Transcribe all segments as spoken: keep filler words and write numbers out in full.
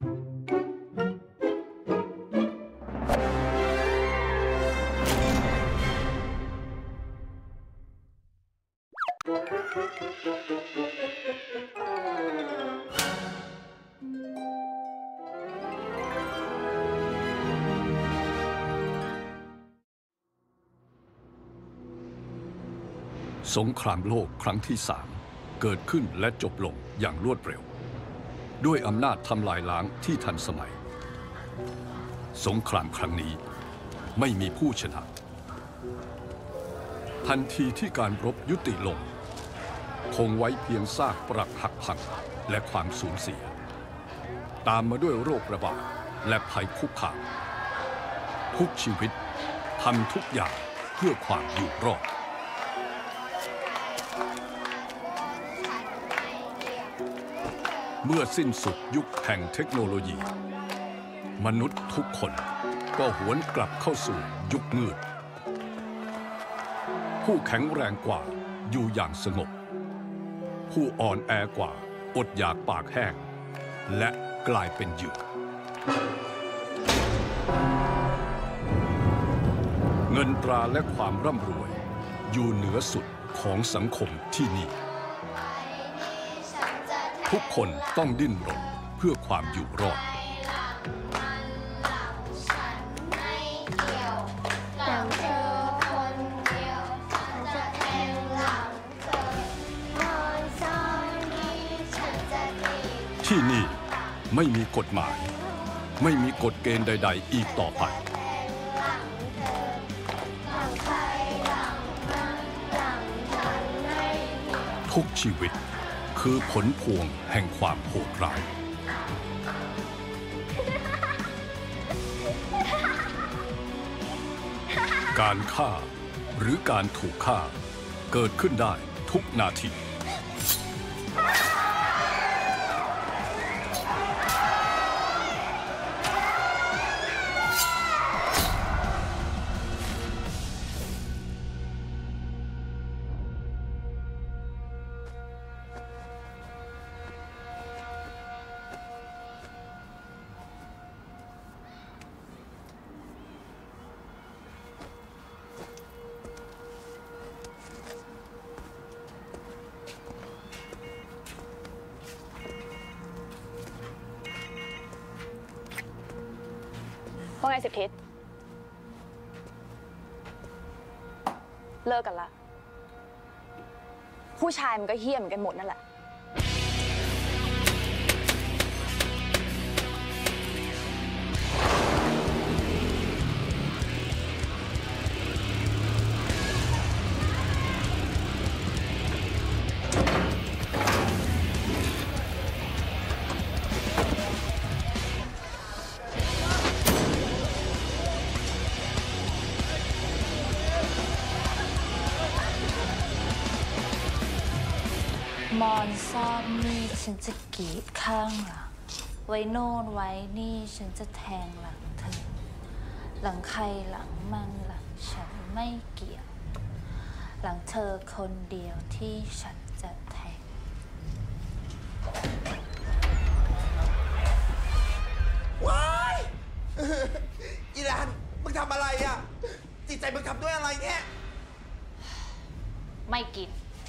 สงครามโลกครั้งที่สามเกิดขึ้นและจบลงอย่างรวดเร็วด้วยอำนาจทำลายล้างที่ทันสมัยสงครามครั้งนี้ไม่มีผู้ชนะทันทีที่การรบยุติลงคงไว้เพียงซากปรักหักพังและความสูญเสียตามมาด้วยโรคระบาดและภัยคุกคามทุกชีวิตทำทุกอย่างเพื่อความอยู่รอดเมื่อสิ้นสุดยุคแห่งเทคโนโลยีมนุษย์ทุกคนก็หวนกลับเข้าสู่ยุคมืดผู้แข็งแรงกว่าอยู่อย่างสงบผู้อ่อนแอกว่าอดอยากปากแห้งและกลายเป็นเหยื่อเงินตราและความร่ำรวยอยู่เหนือสุดของสังคมที่นี่ทุกคนต้องดิ้นรนเพื่อความอยู่รอดที่นี่ไม่มีกฎหมายไม่มีกฎเกณฑ์ใดๆอีกต่อไปทุกชีวิตคือผลพวงแห่งความโหดร้ายการฆ่าหรือการถูกฆ่าเกิดขึ้นได้ทุกนาทีว่าไงสิบทิศเลิกกันละผู้ชายมันก็เหี้ยมกันหมดนั่นแหละมอนซ่อนนี่ฉันจะกรีดข้างหลังไว้โน่นไว้นี่ฉันจะแทงหลังเธอหลังใครหลังมันหลังฉันไม่เกี่ยวหลังเธอคนเดียวที่ฉันจะแทงว้ายอีรานมึงทำอะไรอ่ะจิตใจมึงทำด้วยอะไรเนี่ยไม่กิน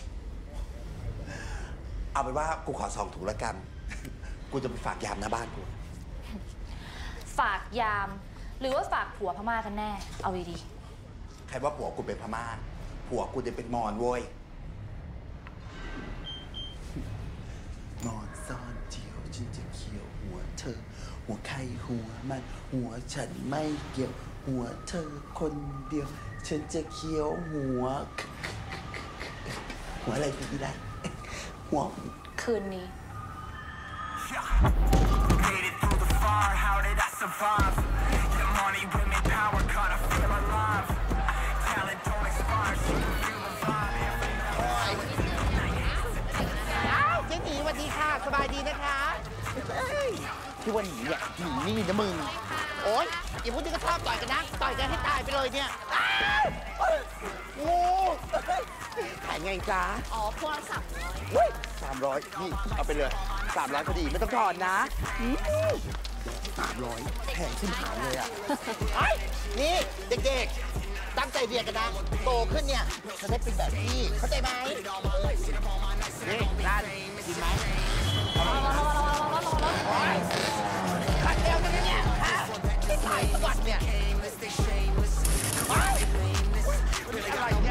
เอาเป็นว่ากูขอสองถุงแล้วกัน กูจะไปฝากยามหน้าบ้านกูฝากยามหรือว่าฝากผัวพม่ากันแน่เอาดีๆใครว่าผัวกูเป็นพม่าผัวกูจะเป็นมอญโว้ยมอญซ่อนเจียวฉันจะเคี่ยวหัวเธอหัวใครหัวมันหัวฉันไม่เกี่ยวหัวเธอคนเดียวฉันจะเคี่ยวหัวหัวอะไรกูได้หัวคืนนี้เจ๊หนีสวัสดีค่ะสบายดีนะคะที่วันหนีอ่ะหนีนี่นะมึงโอ๊ยอย่าพูดถึงก็ชอบต่อยกันนะต่อยกันให้ตายไปเลยเนี่ยโอ้ขายไงจ๊ะอ๋อพวงสามร้อยสามร้อยนี่เอาไปเลยสามร้อยพอดีไม่ต้องทอนนะสามร้อยแพงขึ้นหาเลยอ่ะ นี่เด็กๆ ตั้งใจเรียนกันนะ โตขึ้นเนี่ยจะได้เป็นแบบพี่เข้าใจไหมนี่ร้านกินไหมขัดเอวกันเนี่ยฮะไม่ถ่ายสวัสดเนี่ยอะไรเนี่ย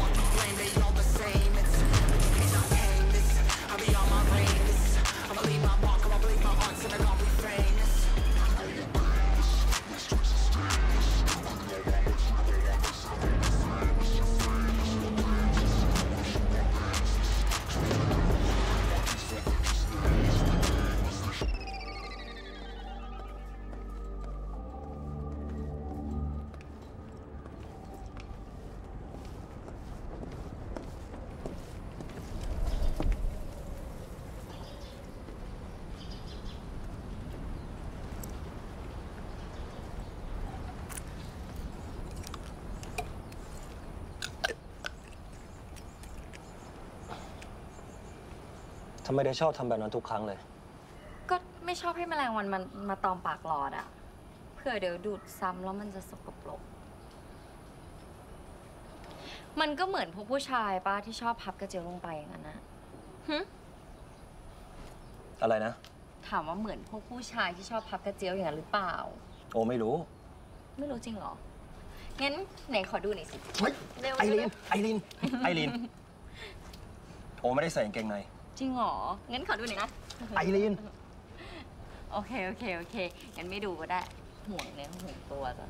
ทำไมได้ชอบทำแบบนั้นทุกครั้งเลยก็ไม่ชอบให้แมลงวันมันมาตอมปากหลอดอะเผื่อเดี๋ยวดูดซ้ำแล้วมันจะสกปรกมันก็เหมือนพวกผู้ชายป้าที่ชอบพับกระเจียวลงไปอย่างนั้นนะหึอะไรนะถามว่าเหมือนพวกผู้ชายที่ชอบพับกระเจียวอย่างนั้นหรือเปล่าโอ้ไม่รู้ไม่รู้จริงเหรอ งั้นไหนขอดูหน่อยสิเฮ้ยเร็วไอรีนเร็วไอรีน ไอรีน โอ้ไม่ได้ใส่กางเกงในจริงเหรอ งั้นขอดูหน่อยนะไอรีนโอเค โอเค โอเค งั้นไม่ดูก็ได้ ห่วงเนื้อห่วงตัวจ้ะ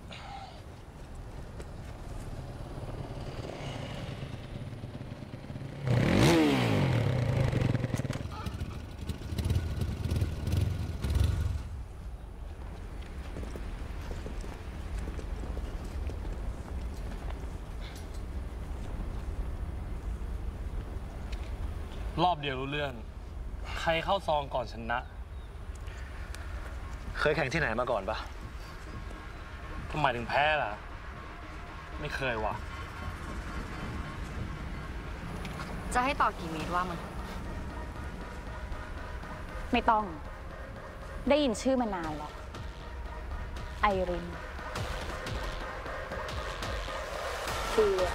รอบเดียวรู้เรื่อง ใครเข้าซองก่อนชนะเคยแข่งที่ไหนมาก่อนปะทำไมถึงแพ้ล่ะ ไม่เคยว่ะจะให้ต่อกี่เมตรว่ามันไม่ต้อง ได้ยินชื่อมานานแล้ว ไอรินเบื่อ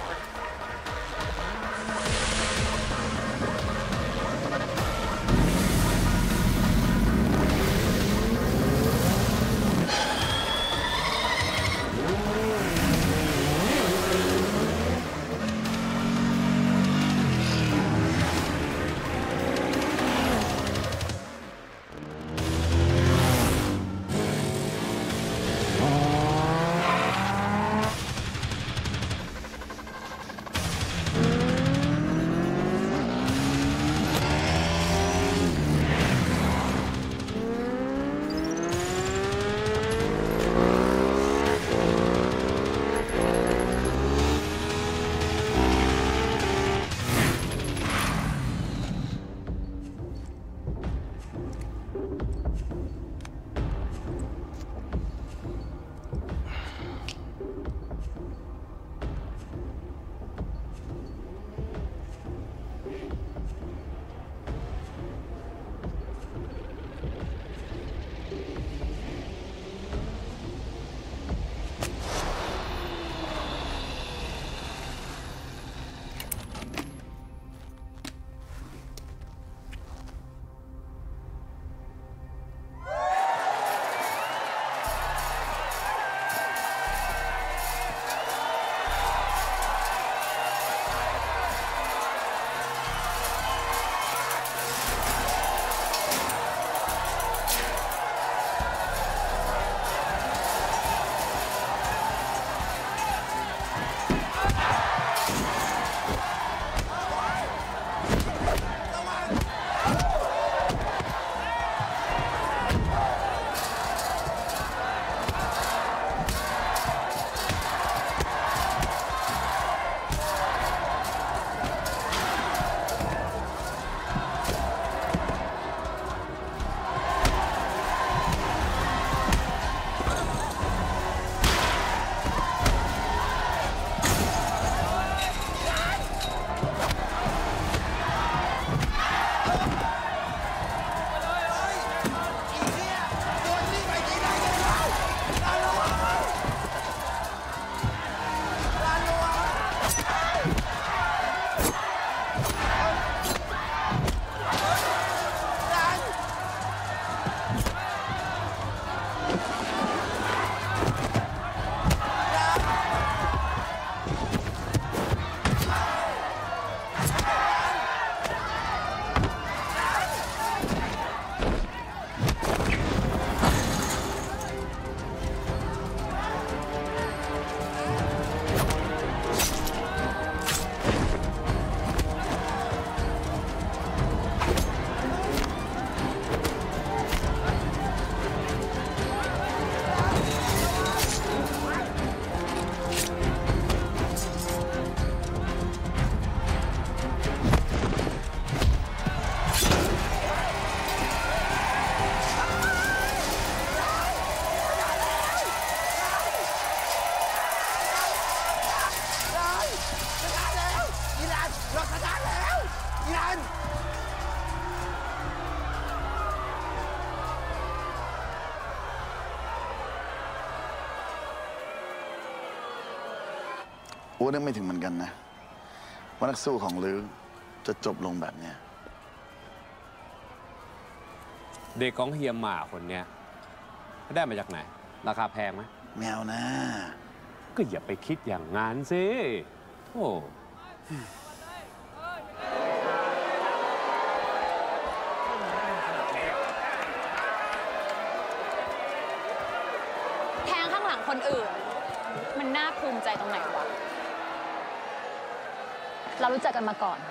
ดสตาร์ทแล้วอีรันอ้วนนึกไม่ถึงเหมือนกันนะว่านักสู้ของลือจะจบลงแบบเนี้ยเด็กของเฮียหมาคนเนี้ยได้มาจากไหนราคาแพงไหมแมวนะก็อย่าไปคิดอย่างงั้นสิโอ้แทงข้างหลังคนอื่นมันน่าภูมิใจตรงไหนวะเรารู้จักกันมาก่อน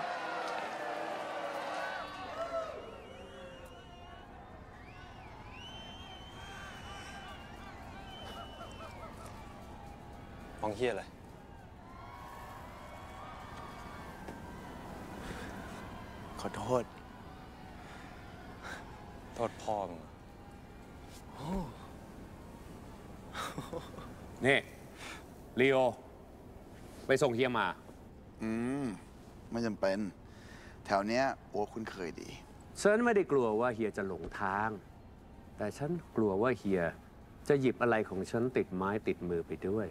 มองเฮียอะไรขอโทษโทษพ่อมึงนี่ลีโอไปส่งเฮียมาอืมไม่จำเป็นแถวเนี้ยโอ้คุ้นเคยดีฉันไม่ได้กลัวว่าเฮียจะหลงทางแต่ฉันกลัวว่าเฮียจะหยิบอะไรของฉันติดไม้ติดมือไปด้วย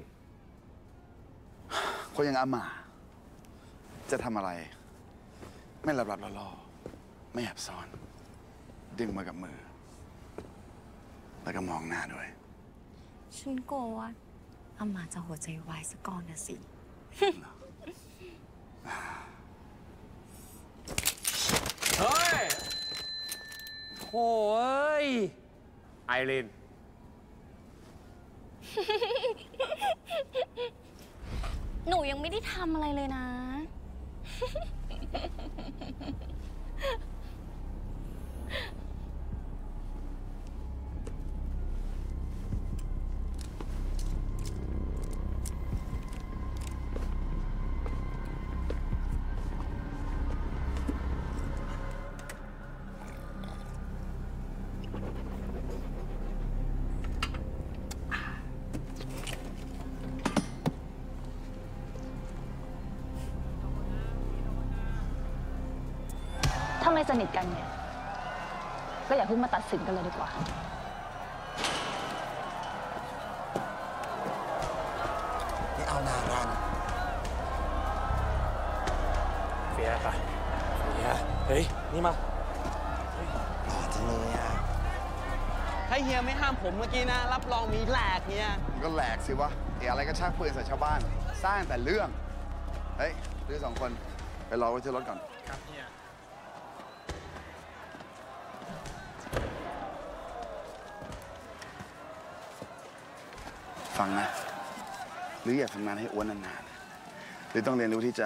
คนอย่างอาม่าจะทำอะไรไม่ลับๆล่อๆไม่แอบซ่อนดึงมากับมือแล้วก็มองหน้าด้วยฉันกลัวว่าอาม่าจะหัวใจวายซะก่อนนะสิเฮ้ยโถ่เอ้ยไอรินหนูยังไม่ได้ทำอะไรเลยนะถ้าไม่สนิทกันเนี่ยก็อย่าเพิ่งมาตัดสินกันเลยดีกว่าไม่เอานารันเฟียป่ะเฟียเฮ้ยนี่มาหล่อจังเลยอ่ะถ้าเฮียไม่ห้ามผมเมื่อกี้นะรับรองมีแหลกเฮียก็แหลกสิวะเอ๋อะไรก็ชักปืนใส่ชาวบ้านสร้างแต่เรื่องเฮ้ยเรื่องสองคนไปรอไว้ที่รถก่อนครับเฮียฟังนะหรืออยากทำงานให้อ้วนนานๆหรือต้องเรียนรู้ที่จะ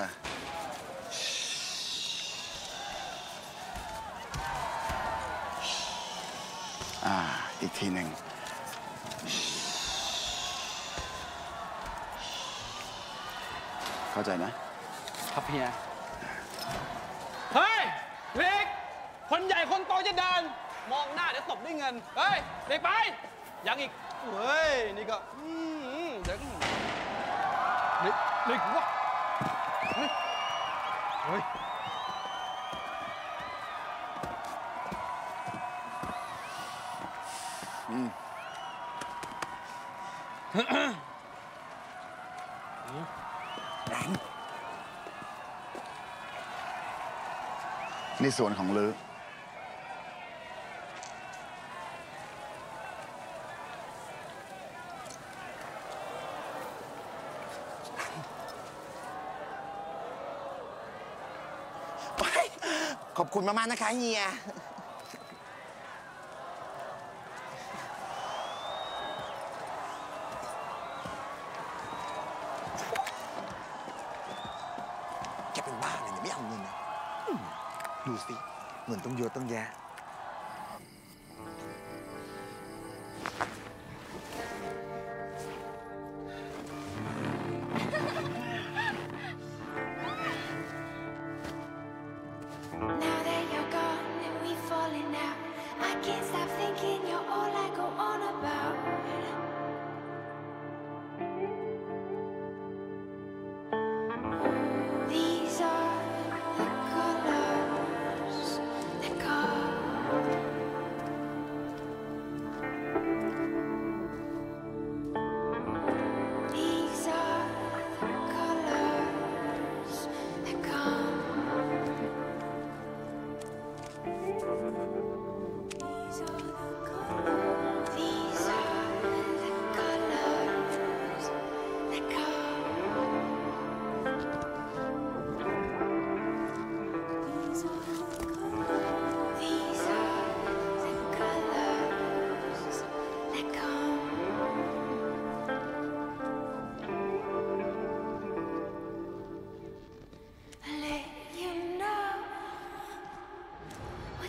อ่าอีกทีหนึ่งเข้าใจนะครับเฮียเฮ้ยเล็กคนใหญ่คนโตจะเดินมองหน้าเดี๋ยวตบด้วยเงินเฮ้ยเด็กไปยังอีกเฮ้ยนี่ก็เด็กเด็กเด็กวะเฮ้ยเฮ้ยอืมนี่ส่วนของลือขอบคุณมากๆนะคะเฮียแกเป็นบ้าเลยเนี่ยไม่เอาเงินนะดูสิเงินต้องเยอะต้องแยะ These are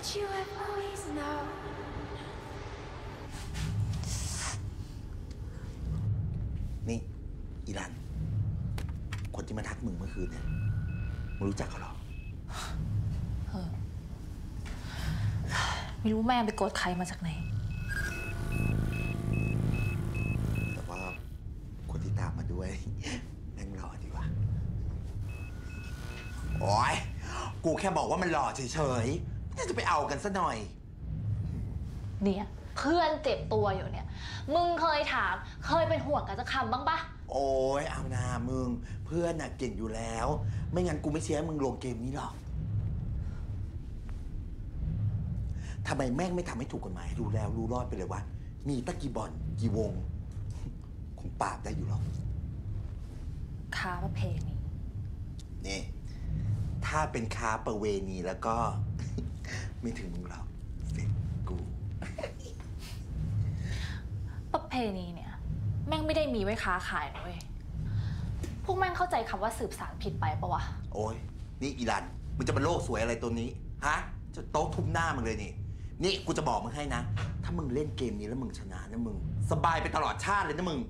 you have always known. นี่อีรันคนที่มาทักมึงเมื่อคืนเนี่ยมึงรู้จักเขาหรอเออไม่รู้แม่ไปโกรธใครมาจากไหนแต่ว่าคนที่ตามมาด้วยแม่งหล่อดีว่ะโอ๊ยกูแค่บอกว่ามันหล่อเฉยๆไม่ได้จะไปเอากันซะหน่อยเนี่ยเพื่อนเจ็บตัวอยู่เนี่ยมึงเคยถามเคยเป็นห่วงกันสักคำบ้างปะโอ้ยเอานามึงเพื่อนน่ะเก่งอยู่แล้วไม่งั้นกูไม่เชียร์มึงลงเกมนี้หรอกทำไมแม่งไม่ทำให้ถูกกฎหมายรู้แล้วรู้รอดไปเลยวะมีตะกี่บอลกี่วงคงปราบได้อยู่หรอกค้าประเพณีนี่ถ้าเป็นค้าประเวณีแล้วก็ ไม่ถึงมึงหรอกเสร็จกูประเพณีเนี่ยแม่งไม่ได้มีไว้ค้าขายนะเว้ยพวกแม่งเข้าใจคำว่าสืบสานผิดไปปะวะโอ้ยนี่อีรันมึงจะเป็นโลกสวยอะไรตัวนี้ฮะจะโต๊ะทุบหน้ามึงเลยนี่นี่กูจะบอกมึงให้นะถ้ามึงเล่นเกมนี้แล้วมึงชนะนะมึงสบายไปตลอดชาติเลยนะมึง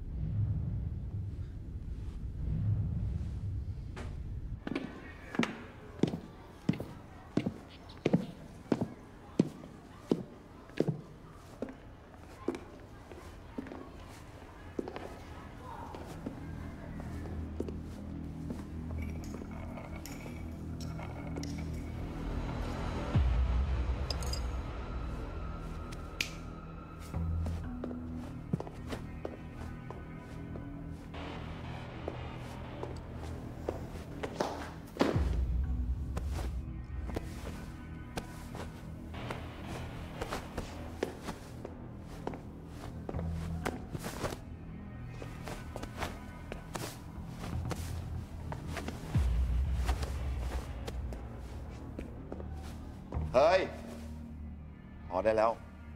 เฮ้ยพอได้แล้ว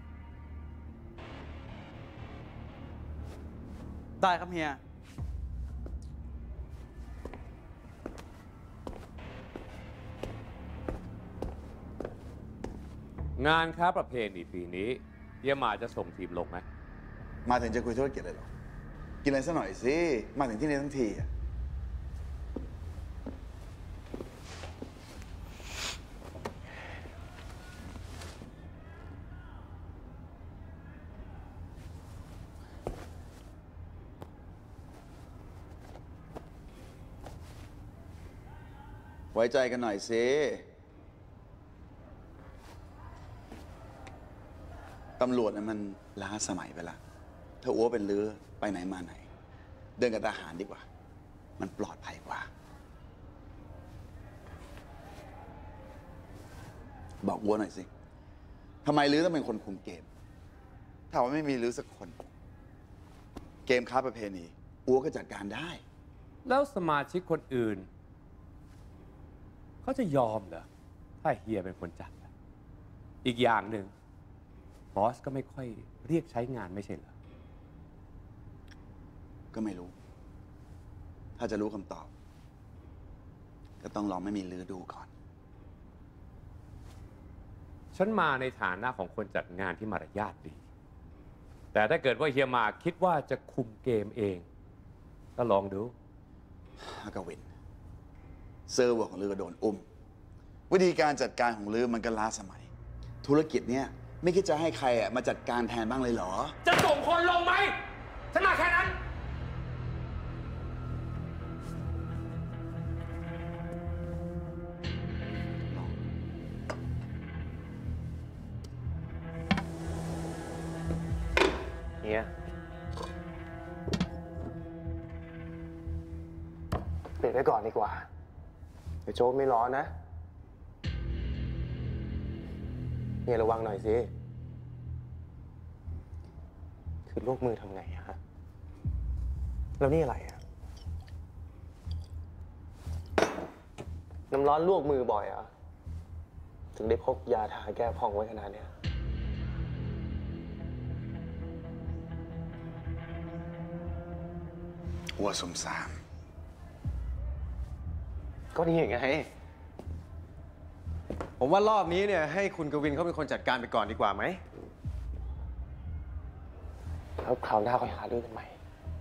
ได้ครับเฮียงานค้าประเพณีปีนี้เฮียหมาจะส่งทีมลงไหมมาถึงจะคุยธุรกิจเลยเหรอกินอะไรสักหน่อยสิมาถึงที่นี่ทั้งทีอะไว้ใจกันหน่อยสิตำรวจน่ะมันล้าสมัยไปละถ้าอ้วเป็นลือไปไหนมาไหนเดินกับทหารดีกว่ามันปลอดภัยกว่าบอกอ้วหน่อยสิทำไมลือต้องเป็นคนคุมเกมถ้าว่าไม่มีลือสักคนเกมค้าประเพณีอ้วก็จัดการได้แล้วสมาชิกคนอื่นเขาจะยอมเหรอถ้าเฮียเป็นคนจัดอีกอย่างหนึ่งบอสก็ไม่ค่อยเรียกใช้งานไม่ใช่เหรอก็ไม่รู้ ถ้าจะรู้คำตอบก็ต้องลองไม่มีลือดูก่อนฉันมาในฐานะของคนจัดงานที่มารยาทดีแต่ถ้าเกิดว่าเฮียมาคิดว่าจะคุมเกมเองก็ลองดูอากาวินเซอร์เวอร์ของลือก็โดนอุ้มวิธีการจัดการของลือมันก็ล้าสมัยธุรกิจเนี่ยไม่คิดจะให้ใครอ่ะมาจัดการแทนบ้างเลยเหรอจะส่งคนลงไหมฉันมาแค่นั้นเฮียปิดไว้ก่อนดีกว่าเดี๋ยวโจ๊กไม่ร้อนนะเฮียระวังหน่อยสิคือลวกมือทำไงฮะแล้วนี่อะไรอะน้ำร้อนลวกมือบ่อยเหรอถึงได้พกยาทาแก้พองไว้ขนาดนี้หัวสมสารก็นี่ไงผมว่ารอบนี้เนี่ยให้คุณกวินเขาเป็นคนจัดการไปก่อนดีกว่าไหมแล้วคราวหน้าค่อยหาเรื่องกันใหม่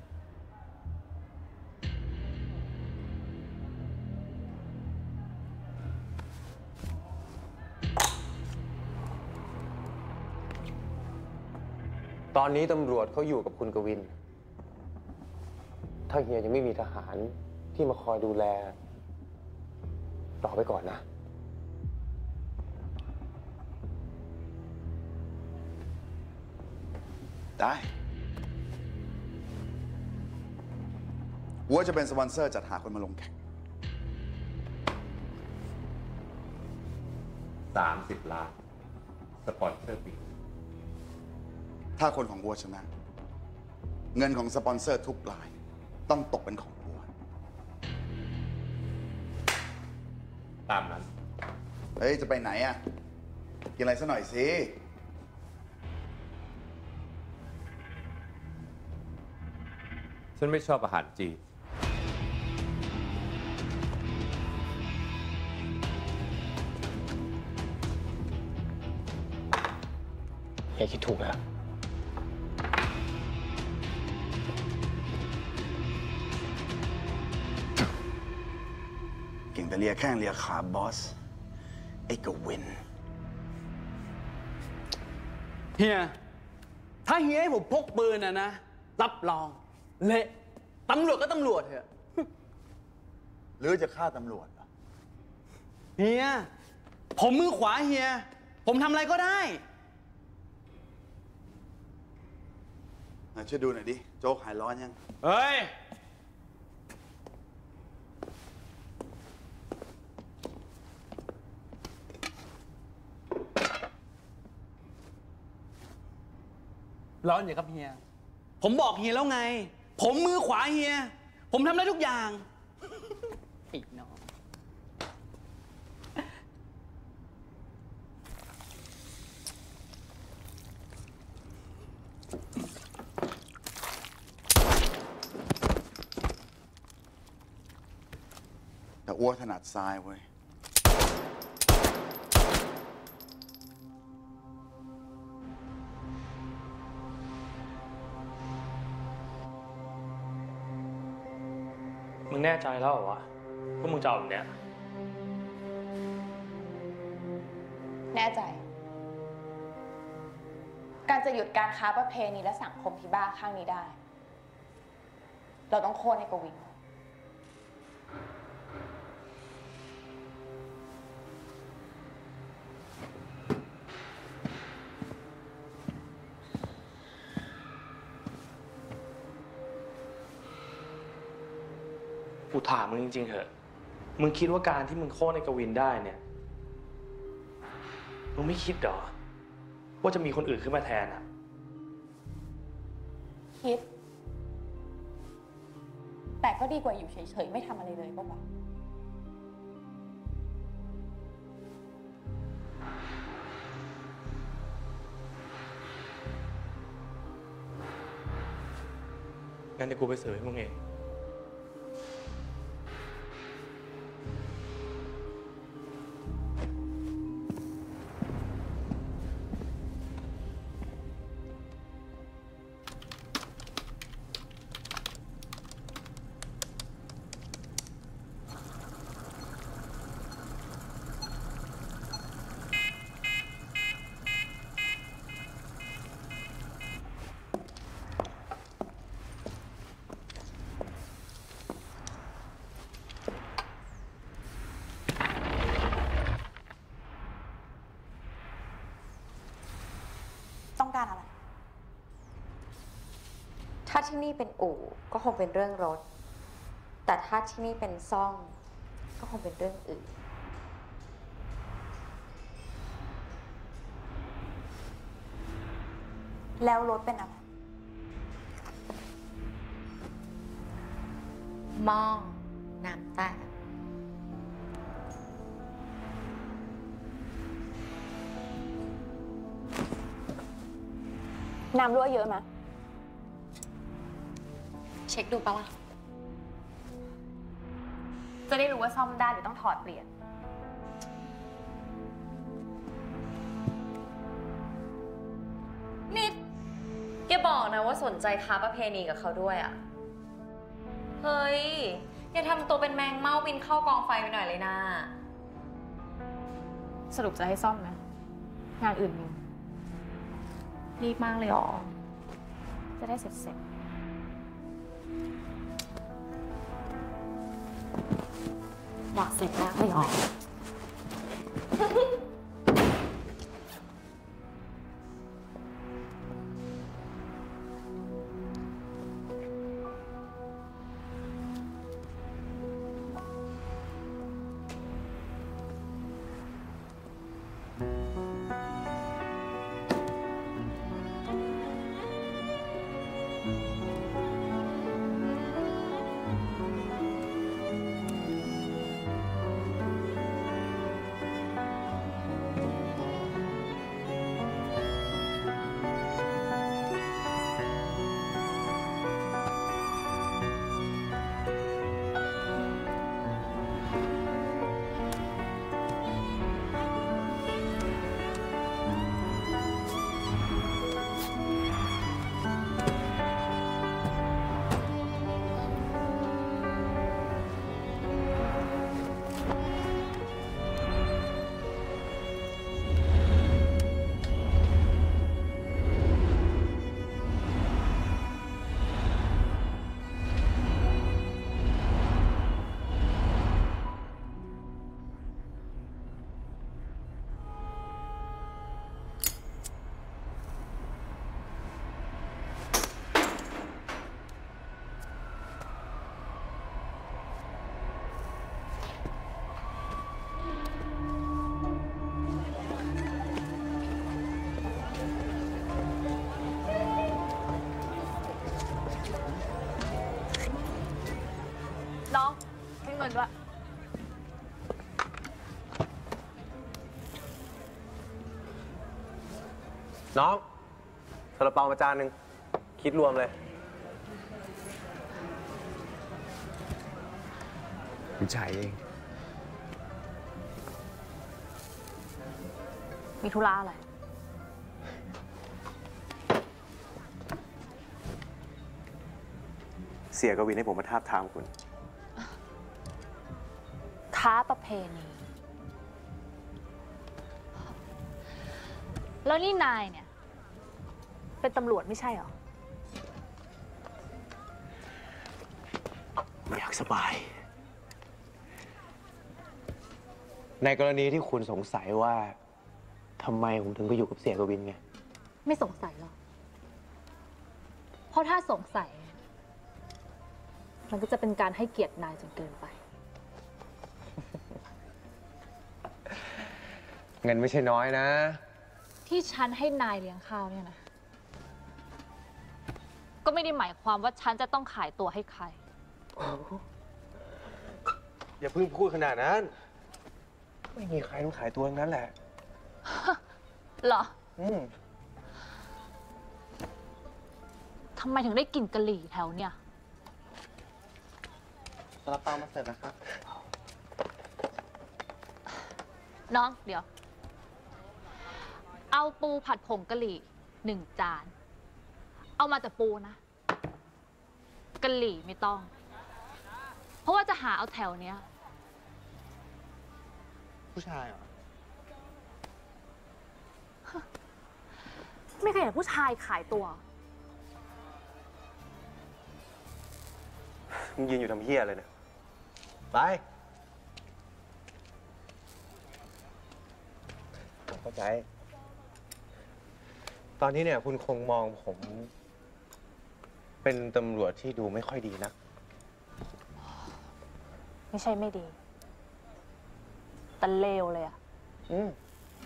ตอนนี้ตำรวจเขาอยู่กับคุณกวินถ้าเฮียยังไม่มีทหารที่มาคอยดูแลรอไปก่อนนะได้วัวจะเป็นสปอนเซอร์จัดหาคนมาลงแข่งสามสิบล้านสปอนเซอร์ปีถ้าคนของวัวชนะเงินของสปอนเซอร์ทุกรายต้องตกเป็นของวัวตามนั้นเฮ้ยจะไปไหนอ่ะกินอะไรซะหน่อยสิฉันไม่ชอบอาหารจีนเฮียคิดถูกแล้วเก่งแต่เลียแข้งเลียขาบอสไอ้กวินเฮียถ้าเฮียให้ผมพกปืนอะนะรับรองเละตำรวจก็ตำรวจเถอะหรือจะฆ่าตำรวจเหรอเฮียผมมือขวาเฮียผมทำอะไรก็ได้ช่วยดูหน่อยดิโจ๊กหายร้อนยังเฮ้ยร้อนอย่างครับเฮียผมบอกเฮียแล้วไงผมมือขวาเฮียผมทำได้ทุกอย่างอีกน้องแต่อ้วถนัดซ้ายเว้ยมึงแน่ใจแล้วเหรอวะว่ามึงจะเอาแบบเนี้ยแน่ใจการจะหยุดการค้าประเพณีและสังคมที่บ้าข้างนี้ได้เราต้องโค่นให้กวินกูถามมึงจริงๆเหอะ มึงคิดว่าการที่มึงโค่นไอ้กวินได้เนี่ย มึงไม่คิดเหรอว่าจะมีคนอื่นขึ้นมาแทนอ่ะคิดแต่ก็ดีกว่าอยู่เฉยๆไม่ทำอะไรเลยป่ะวะงั้นเดี๋ยวกูไปเสิร์ฟให้มึงเองต้องการอะไรถ้าที่นี่เป็นอู่ก็คงเป็นเรื่องรถแต่ถ้าที่นี่เป็นซ่องก็คงเป็นเรื่องอื่นแล้วรถเป็นอะไรหม้อน้ำแตกน้ำรั่วเยอะไหมเช็คดูปะล่ะจะได้รู้ว่าซ่อมได้หรือต้องถอดเปลี่ยนอย่าบอกนะว่าสนใจค้าประเพณีกับเขาด้วยอะเฮ้ยอย่าทำตัวเป็นแมงเม่าบินเข้ากองไฟไปหน่อยเลยนะสรุปจะให้ซ่อมไหมงานอื่นมีรีบมากเลยหรอจะได้เสร็จเสร็จอยากเสร็จแล้วไม่หรอน้องให้เงินด้วยน้องซาลาเปามาจานหนึ่งคิดรวมเลยวิชัยเองมีธุระอะไรเสียกวินให้ผมมาทาบทามคุณค้าประเพณีแล้วนี่นายเนี่ยเป็นตำรวจไม่ใช่หรออยากสบายในกรณีที่คุณสงสัยว่าทำไมผมถึงไปอยู่กับเสียกวินไงไม่สงสัยหรอกเพราะถ้าสงสัยมันก็จะเป็นการให้เกียรตินายจนเกินไปเงินไม่ใช่น้อยนะที่ฉันให้นายเลี้ยงข้าวเนี่ยนะก็ไม่ได้หมายความว่าฉันจะต้องขายตัวให้ใครอย่าเพิ่งพูดขนาดนั้นไม่มีใครต้องขายตัวทั้งนั้นแหละเหรออืมทำไมถึงได้กลิ่นกะหรี่แถวเนี่ยซาลาเปามาเสร็จนะครับน้องเดี๋ยวเอาปูผัดผงกะหรี่หนึ่งจานเอามาแต่ปูนะกะหรี่ไม่ต้องเพราะว่าจะหาเอาแถวเนี้ยผู้ชายเหรอไม่เคยเห็นผู้ชายขายตัวมึงยืนอยู่ทำเหี้ยเลยเนี่ยไปผมเข้าใจตอนนี้เนี่ยคุณคงมองผมเป็นตำรวจที่ดูไม่ค่อยดีนักไม่ใช่ไม่ดีแต่เลวเลยอ่ะอืม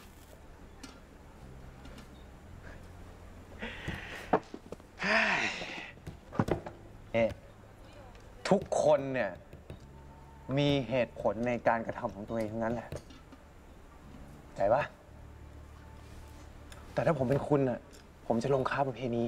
เอ๊ะทุกคนเนี่ยมีเหตุผลในการกระทำของตัวเองทั้งนั้นแหละใจปะแต่ถ้าผมเป็นคุณน่ะผมจะลงค้าประเพณี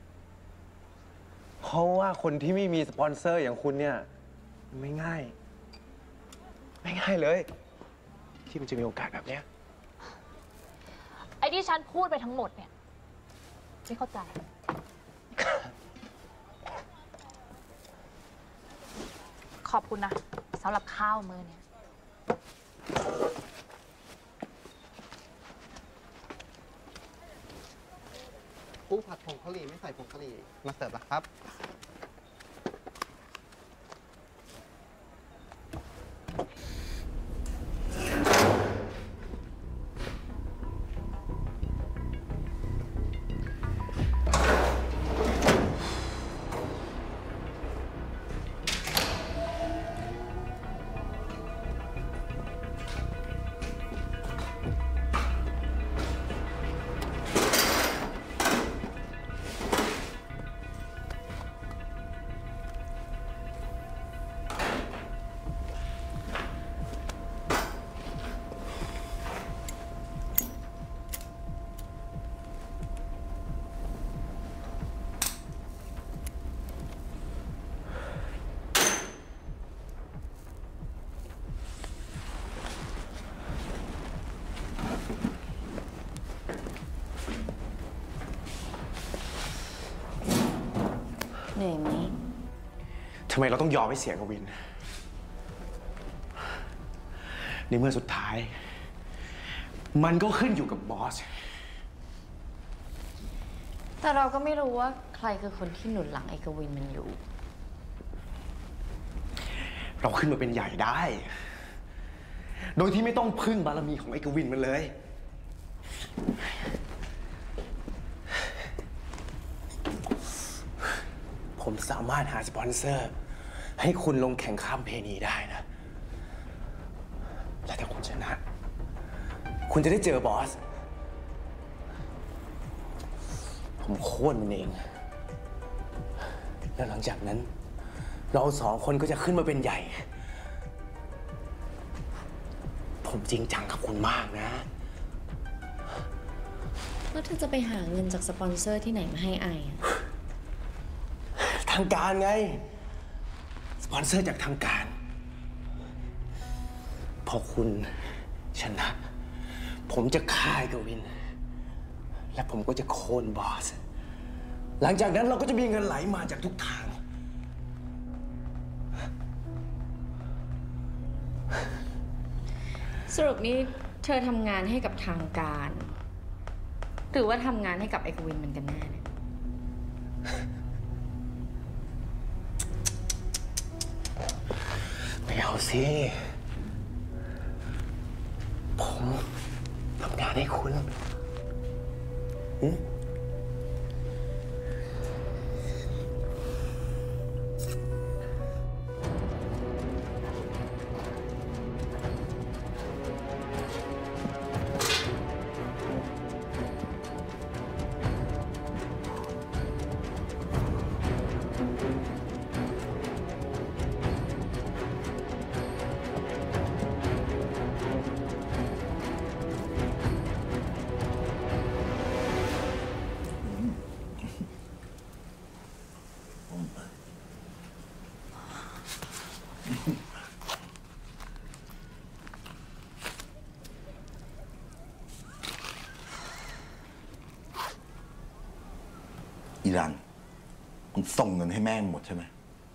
เพราะว่าคนที่ไม่มีสปอนเซอร์อย่างคุณเนี่ยไม่ง่ายไม่ง่ายเลยที่มันจะมีโอกาสแบบเนี้ยไอ้ที่ฉันพูดไปทั้งหมดเนี่ยไม่เข้าใจขอบคุณนะสำหรับข้าวมื้อนี้ปูผัดผงกะหรี่ไม่ใส่ผงกะหรี่มาเสิร์ฟแล้วครับเหนื่อยไหมทำไมเราต้องยอมให้เสียกวิน ในเมื่อสุดท้าย มันก็ขึ้นอยู่กับบอสแต่เราก็ไม่รู้ว่าใครคือคนที่หนุนหลังไอ้กวินมันอยู่เราขึ้นมาเป็นใหญ่ได้ โดยที่ไม่ต้องพึ่งบารมีของไอ้กวินมันเลย ผมสามารถหาสปอนเซอร์ ให้คุณลงแข่งข้ามเพนีได้นะ และถ้าคุณชนะ คุณจะได้เจอบอส ผมโค่นมันเอง แล้วหลังจากนั้น เราสองคนก็จะขึ้นมาเป็นใหญ่ ผมจริงจังกับคุณมากนะแล้วเธอจะไปหาเงินจากสปอนเซอร์ที่ไหนมาให้ไออะทางการไง สปอนเซอร์จากทางการ พอคุณชนะ ผมจะฆ่าไอ้กวิน และผมก็จะโค่นบอส หลังจากนั้นเราก็จะมีเงินไหลมาจากทุกทางสรุปนี่เธอทำงานให้กับทางการ หรือว่าทำงานให้กับไอ้กวินมันกันแน่เนี่ยไม่เอาสิ ผมทำงานให้คุณอืมอีรันมึงส่งเงินให้แม่งหมดใช่ไหม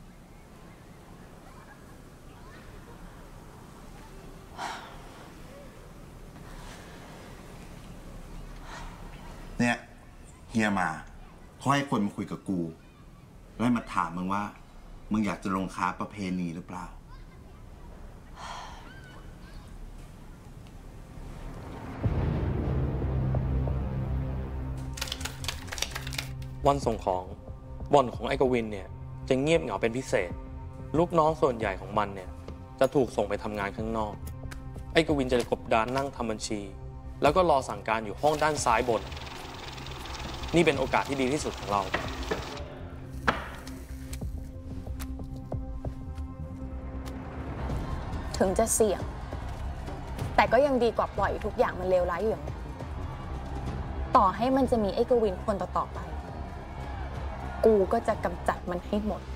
เนี่ยเฮียมาเขาให้คนมาคุยกับกูแล้วมาถามมึงว่ามึงอยากจะลงค้าประเพณีหรือเปล่าวันส่งของบ่อนของไอ้กวินเนี่ยจะเงียบเหงาเป็นพิเศษ ลูกน้องส่วนใหญ่ของมันเนี่ยจะถูกส่งไปทำงานข้างนอกไอ้กวินจะกบดานนั่งทำบัญชี แล้วก็รอสั่งการอยู่ห้องด้านซ้ายบนนี่เป็นโอกาสที่ดีที่สุดของเราถึงจะเสี่ยงแต่ก็ยังดีกว่าปล่อยทุกอย่างมันเลวร้ายอยู่อย่างนี้ต่อให้มันจะมีไอ้กวินคนต่อๆไปกูก็จะกำจัดมันให้หมด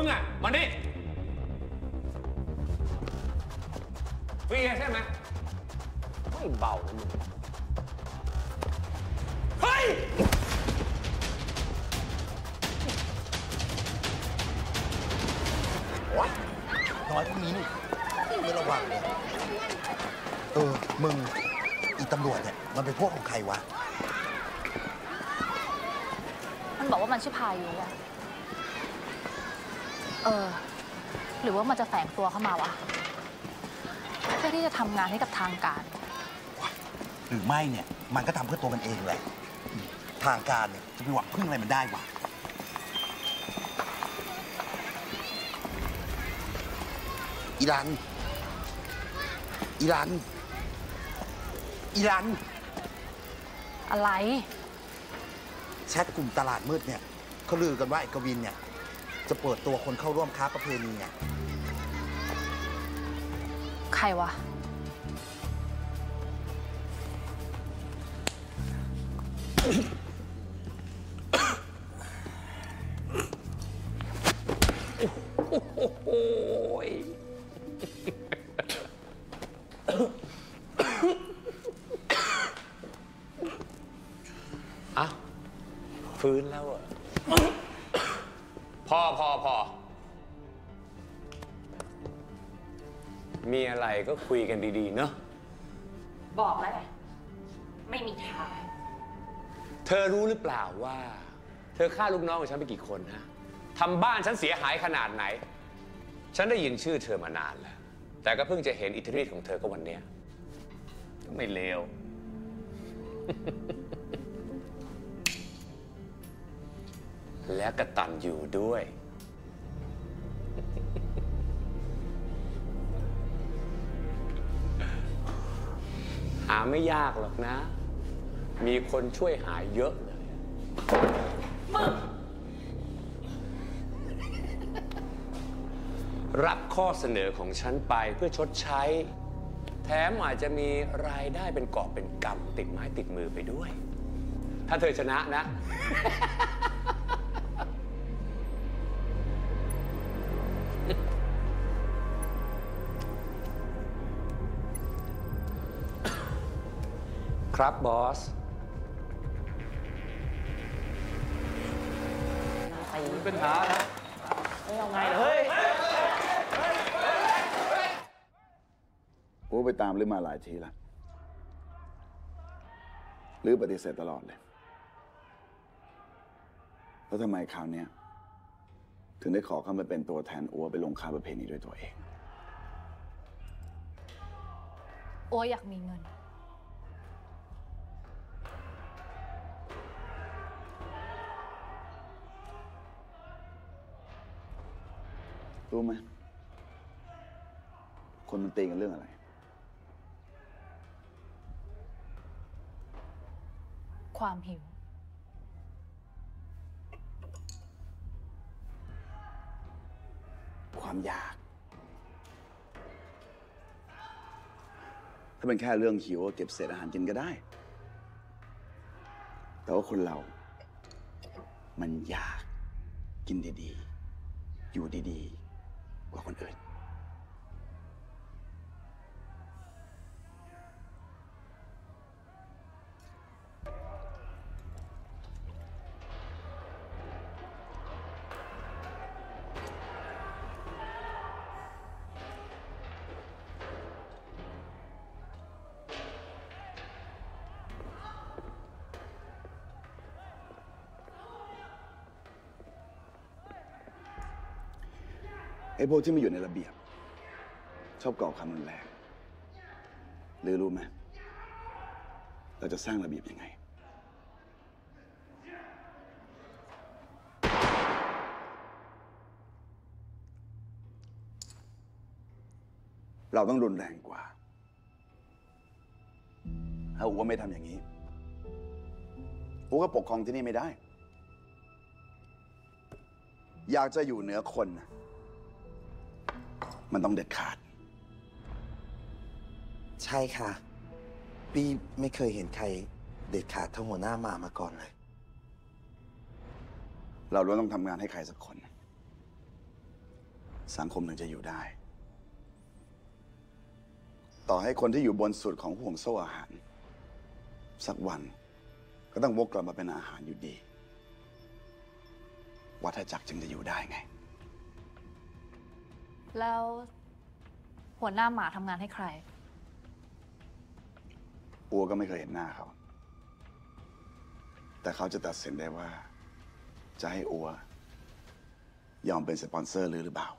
อ่ะมานี่เฟียใช่ไหมไม่เบานะมึงเฮ้ยโอ๊ยน้อยพวกนี้นี่ไม่ระวังเลยเออมึงอีตำรวจเนี่ยมันเป็นพวกของใครวะมันบอกว่ามันชื่อพายุอะเออ หรือว่ามันจะแฝงตัวเข้ามาวะเพื่อที่จะทำงานให้กับทางการหรือไม่เนี่ยมันก็ทำเพื่อตัวมันเองแหละทางการเนี่ยจะไปหวังพึ่งอะไรมันได้วะอีรันอีรันอีรันอะไรแชทกลุ่มตลาดมืดเนี่ยเขาลือกันว่าไอ้กวินเนี่ยจะเปิดตัวคนเข้าร่วมค้าประเพณีอ่ะใครวะโอ้ยอ่ะฟื้นแล้วอ่ะพอพอพอมีอะไรก็คุยกันดีๆเนอะบอกแล้วไงไม่มีทางเธอรู้หรือเปล่าว่า เธอฆ่าลูกน้องของฉันไปกี่คนฮะทำบ้านฉันเสียหายขนาดไหนฉันได้ยินชื่อเธอมานานแล้วแต่ก็เพิ่งจะเห็นอิทธิฤทธิ์ของเธอก็วันเนี้ยไม่เลว และกตัญญูด้วย หาไม่ยากหรอกนะ มีคนช่วยหาเยอะเลยรับข้อเสนอของฉันไปเพื่อชดใช้ แถมอาจจะมีรายได้เป็นกอบเป็นกำติดไม้ติดมือไปด้วย ถ้าเธอชนะนะ ครับบอสมีปัญหานะไม่เอาไงเฮ้ยโอ้ไปตามลือมาหลายทีแล้วลือปฏิเสธตลอดเลยแล้วทำไมคราวนี้ถึงได้ขอเข้ามาเป็นตัวแทนอัวไปลงค้าประเพณีด้วยตัวเองโอ้อยากมีเงินรู้ไหมคนมันตีกันเรื่องอะไรความหิวความอยากถ้าเป็นแค่เรื่องหิวเก็บเศษอาหารกินก็ได้แต่ว่าคนเรามันอยากกินดีๆอยู่ดีๆกว่าคนอื่นไอ้พวกที่ไม่อยู่ในระเบียบชอบก่อความรุนแรงหรือรู้ไหมเราจะสร้างระเบียบยังไงเราต้องรุนแรงกว่าถ้าอู๋ไม่ทำอย่างนี้อู๋ก็ปกครองที่นี่ไม่ได้อยากจะอยู่เหนือคนนะมันต้องเด็ดขาดใช่ค่ะพี่ไม่เคยเห็นใครเด็ดขาดเท่าหัวหน้ามามาก่อนเลยเราล้วนต้องทำงานให้ใครสักคนสังคมถึงจะอยู่ได้ ต่อให้คนที่อยู่บนสุดของห่วงโซ่อาหาร สักวันก็ต้องวกกลับมาเป็นอาหารอยู่ดี วัฏจักรจึงจะอยู่ได้ไงแล้วหัวหน้าหมาทำงานให้ใครอัวก็ไม่เคยเห็นหน้าเขา แต่เขาจะตัดสินได้ว่า จะให้อัวยอมเป็นสปอนเซอร์ลือหรือเปล่า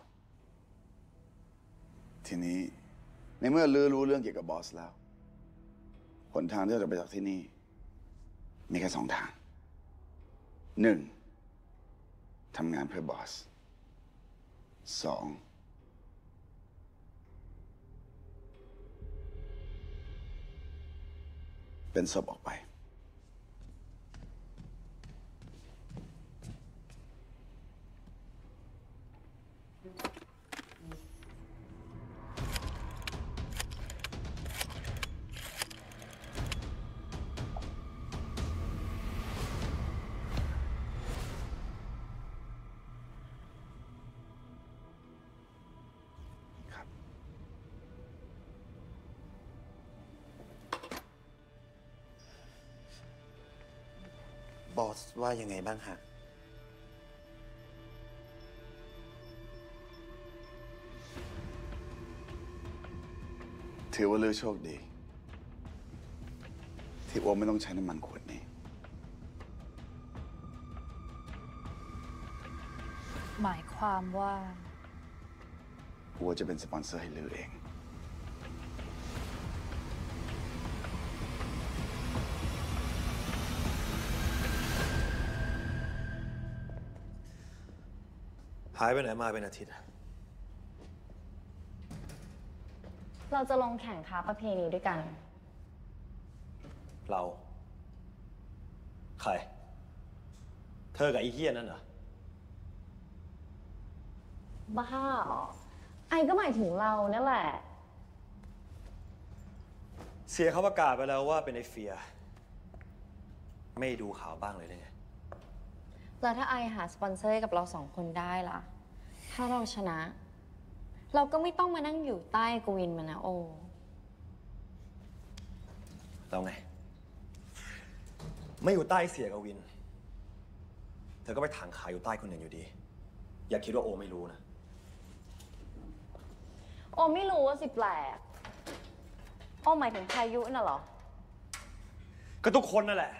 ทีนี้ในเมื่อลือรู้เรื่องเกี่ยวกับบอสแล้วหนทางที่เราจะไปจากที่นี่มีแค่สองทางหนึ่งทำงานเพื่อบอสสองเป็นศพออกไปบอสว่ายังไงบ้างฮะถือว่าลือโชคดี ที่อัวไม่ต้องใช้น้ำมันขวดนี้หมายความว่าอัวจะเป็นสปอนเซอร์ให้ลือเองหายไปไหนมาเป็นอาทิตย์เราจะลงแข่งค้าประเพณีด้วยกันเรา ใคร เธอกับไอ้เฮี้ยนั่นเหรอบ้าเหรอไอก็หมายถึงเรานั่นแหละเสียเขาประกาศไปแล้วว่าเป็นไอ้เฟีย ไม่ดูข่าวบ้างเลยได้ไงแล้วถ้าไอหาสปอนเซอร์กับเราสองคนได้ล่ะ ถ้าเราชนะ เราก็ไม่ต้องมานั่งอยู่ใต้กวินมันนะโอแล้วไง ไม่อยู่ใต้เสียกับวิน เธอก็ไปถางขายอยู่ใต้คนอื่นอยู่ดี อย่าคิดว่าโอไม่รู้นะโอไม่รู้ว่าสิแปลกโอหมายถึงพายุน่ะเหรอก็ทุกคนนั่นแหละ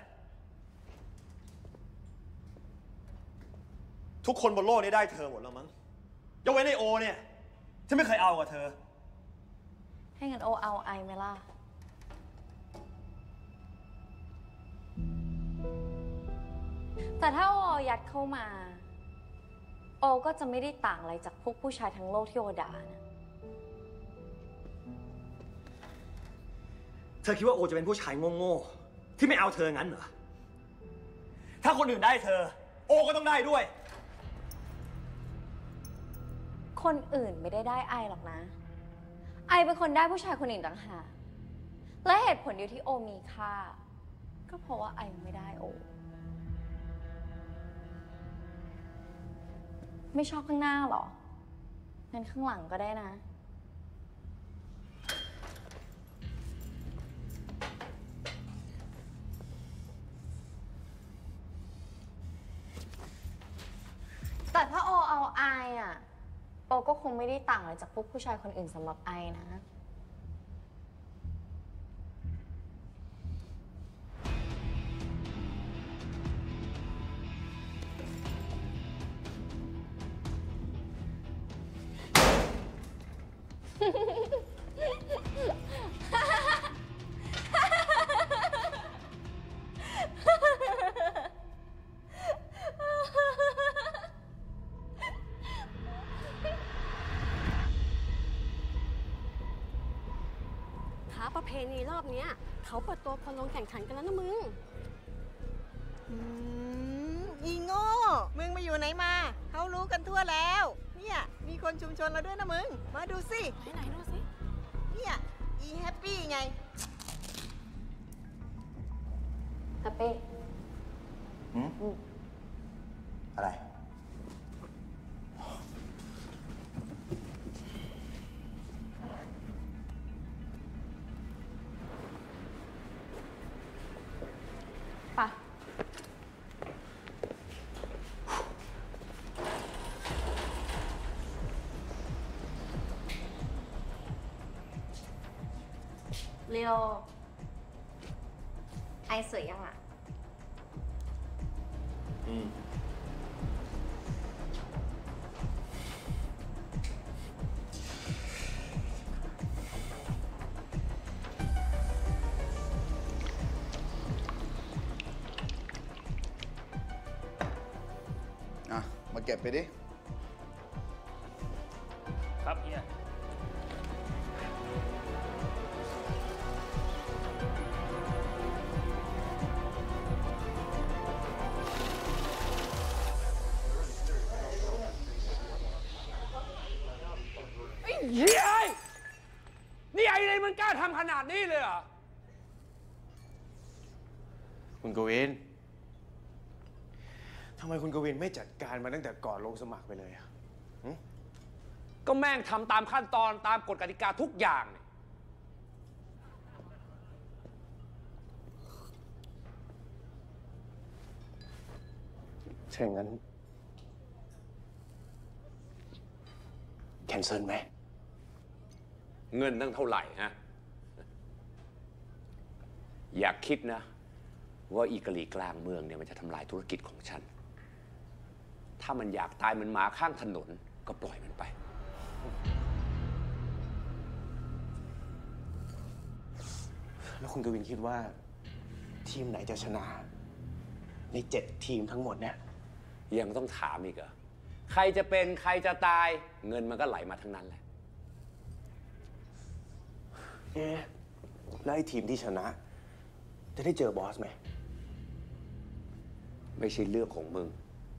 ทุกคนบนโลกนี้ได้เธอหมดแล้วมั้งยกเว้นไอโอเนี่ยฉันไม่เคยเอากับเธอให้งั้นโอเอาไอไหมล่ะ แต่ถ้าโอยัดเข้ามา โอก็จะไม่ได้ต่างอะไรจากพวกผู้ชายทั้งโลกที่โอด่านะเธอคิดว่าโอจะเป็นผู้ชายโง่ๆที่ไม่เอาเธองั้นเหรอ ถ้าคนอื่นได้เธอ โอก็ต้องได้ด้วยคนอื่นไม่ได้ได้ไอหรอกนะ ไอเป็นคนได้ผู้ชายคนอื่นต่างหาก และเหตุผลเดียวที่โอมีค่า ก็เพราะว่าไอไม่ได้โอ ไม่ชอบข้างหน้าหรอ งั้นข้างหลังก็ได้นะ แต่ถ้าโอเอาไออ่ะ โอก็คงไม่ได้ต่างอะไรจากพวกผู้ชายคนอื่นสำหรับไอนะประเพณีรอบเนี้ยเขาเปิดตัวคนลงแข่งขันกันแล้วนะมึงอืมอีโง่ มึงมาอยู่ไหนมา เขารู้กันทั่วแล้ว เนี่ย มีคนชุมชนเราด้วยนะมึง มาดูสิไหนๆดูสิเนี่ย อีแฮปปี้ไงแฮปปี้หืมอะไรเรียวไอสวยยังอ่ะอืมอ่ะ มาเก็บไปดิครับเฮียไอ้เหี้ยนี่ไอ้เลยมันกล้าทำขนาดนี้เลยเหรอคุณกวินทำไมคุณกวินไม่จัดการมาตั้งแต่ก่อนลงสมัครไปเลยอะก็แม่งทำตามขั้นตอนตามกฎกติกาทุกอย่างเนี่ยใช่งั้น แคนเซิลไหมเงินตั้งเท่าไหร่ฮะ อยากคิดนะ ว่าอีกะหรี่กลางเมืองเนี่ยมันจะทำลายธุรกิจของฉัน ถ้ามันอยากตายมันหมาข้างถนนก็ปล่อยมันไปแล้วคุณกวินคิดว่า ทีมไหนจะชนะ ในเจ็ดทีมทั้งหมดเนี่ยยังต้องถามอีกเหรอ ใครจะเป็นใครจะตายเงินมันก็ไหลมาทั้งนั้นแหละเอ๊ะแล้วไอ้ทีมที่ชนะ จะได้เจอบอสไหมไม่ใช่เรื่องของมึง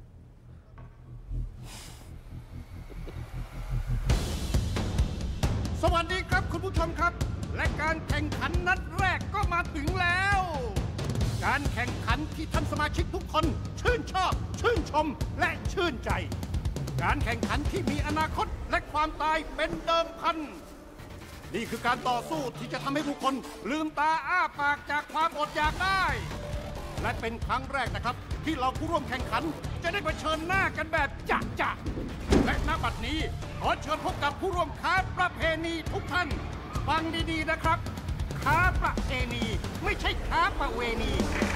สวัสดีครับคุณผู้ชมครับ และการแข่งขันนัดแรกก็มาถึงแล้ว การแข่งขันที่ท่านสมาชิกทุกคนชื่นชอบ ชื่นชมและชื่นใจ การแข่งขันที่มีอนาคตและความตายเป็นเดิมพัน นี่คือการต่อสู้ที่จะทำให้ผู้คนลืมตาอ้าปากจากความอดอยากได้ และเป็นครั้งแรกนะครับ ที่เราผู้ร่วมแข่งขันจะได้เผชิญหน้ากันแบบจะจะและณบัดนี้ขอเชิญพบกับผู้ร่วมค้าประเพณีทุกท่านฟังดีๆนะครับ ค้าประเพณีไม่ใช่ค้าประเวณี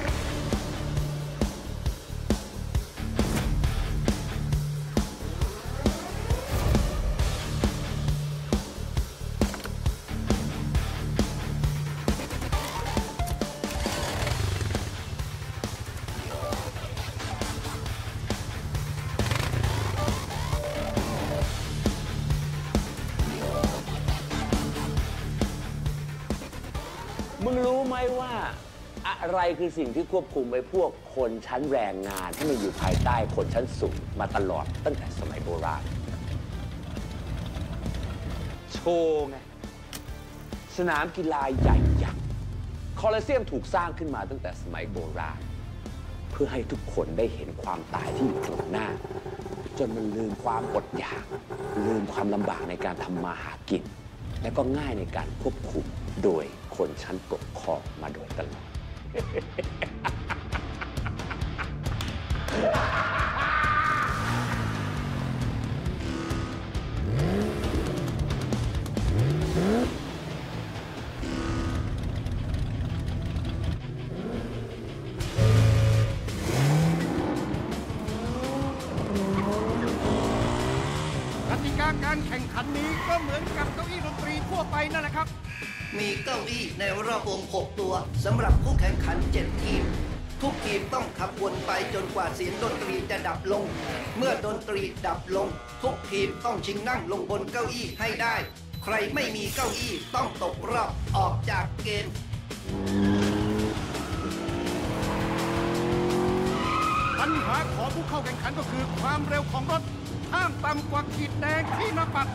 มึงรู้ไหมว่าอะไรคือสิ่งที่ควบคุมไว้พวกคนชั้นแรงงานให้มันอยู่ภายใต้คนชั้นสูงมาตลอดตั้งแต่สมัยโบราณ โชว์ไง สนามกีฬาใหญ่ยักษ์คอลอสเซียมถูกสร้างขึ้นมาตั้งแต่สมัยโบราณ เพื่อให้ทุกคนได้เห็นความตายที่อยู่ตรงหน้า จนมันลืมความอดอยาก ลืมความลำบากในการทำมาหากิน และก็ง่ายในการควบคุมโดยคนชั้นปกครองมาโดยตลอดกติกาการแข่งขันนี้ก็เหมือนกับเก้าอี้ดนตรีทั่วไปนั่นแหละครับมีเก้าอี้ในรอบวงหกตัวสำหรับผู้แข่งขันเจ็ดทีม ทุกทีมต้องขับวนไปจนกว่าเสียงดนตรีจะดับลง เมื่อดนตรีดับลง ทุกทีมต้องชิงนั่งลงบนเก้าอี้ให้ได้ ใครไม่มีเก้าอี้ต้องตกรอบออกจากเกมปัญหาของผู้เข้าแข่งขันก็คือความเร็วของรถห้ามต่ำกว่าขีดแดงที่หน้าปัด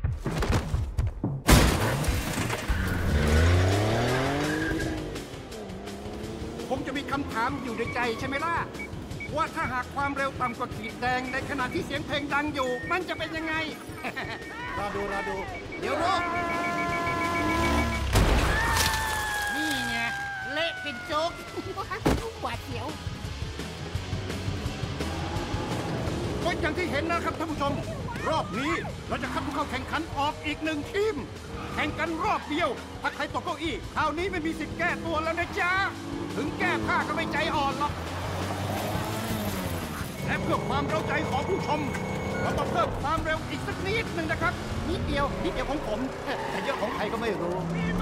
กำถามอยู่ในใจใช่ไหมล่ะว่าถ้าหากความเร็วต่ำกว่าขีดแดงในขณะที่เสียงเพลงดังอยู่มันจะเป็นยังไง รอดูรอดูเดี๋ยวรู้นี่ไงเละเป็นโจ๊กหวาดเสียวก็อย่างที่เห็นนะครับท่านผู้ชมรอบนี้เราจะคัดผู้เข้าแข่งขันออกอีกหนึ่งทีมแข่งกันรอบเดียวถ้าใครตกเก้าอี้คราวนี้ไม่มีสิทธิ์แก้ตัวแล้วนะจ๊ะถึงแก้ผ้าก็ไม่ใจอ่อนหรอกและเพื่อความเร้าใจของผู้ชมเราต้องเพิ่มความเร็วอีกสักนิดหนึ่งนะครับนิดเดียวนิดเดียวของผมแต่เยอะของใครก็ไม่รู้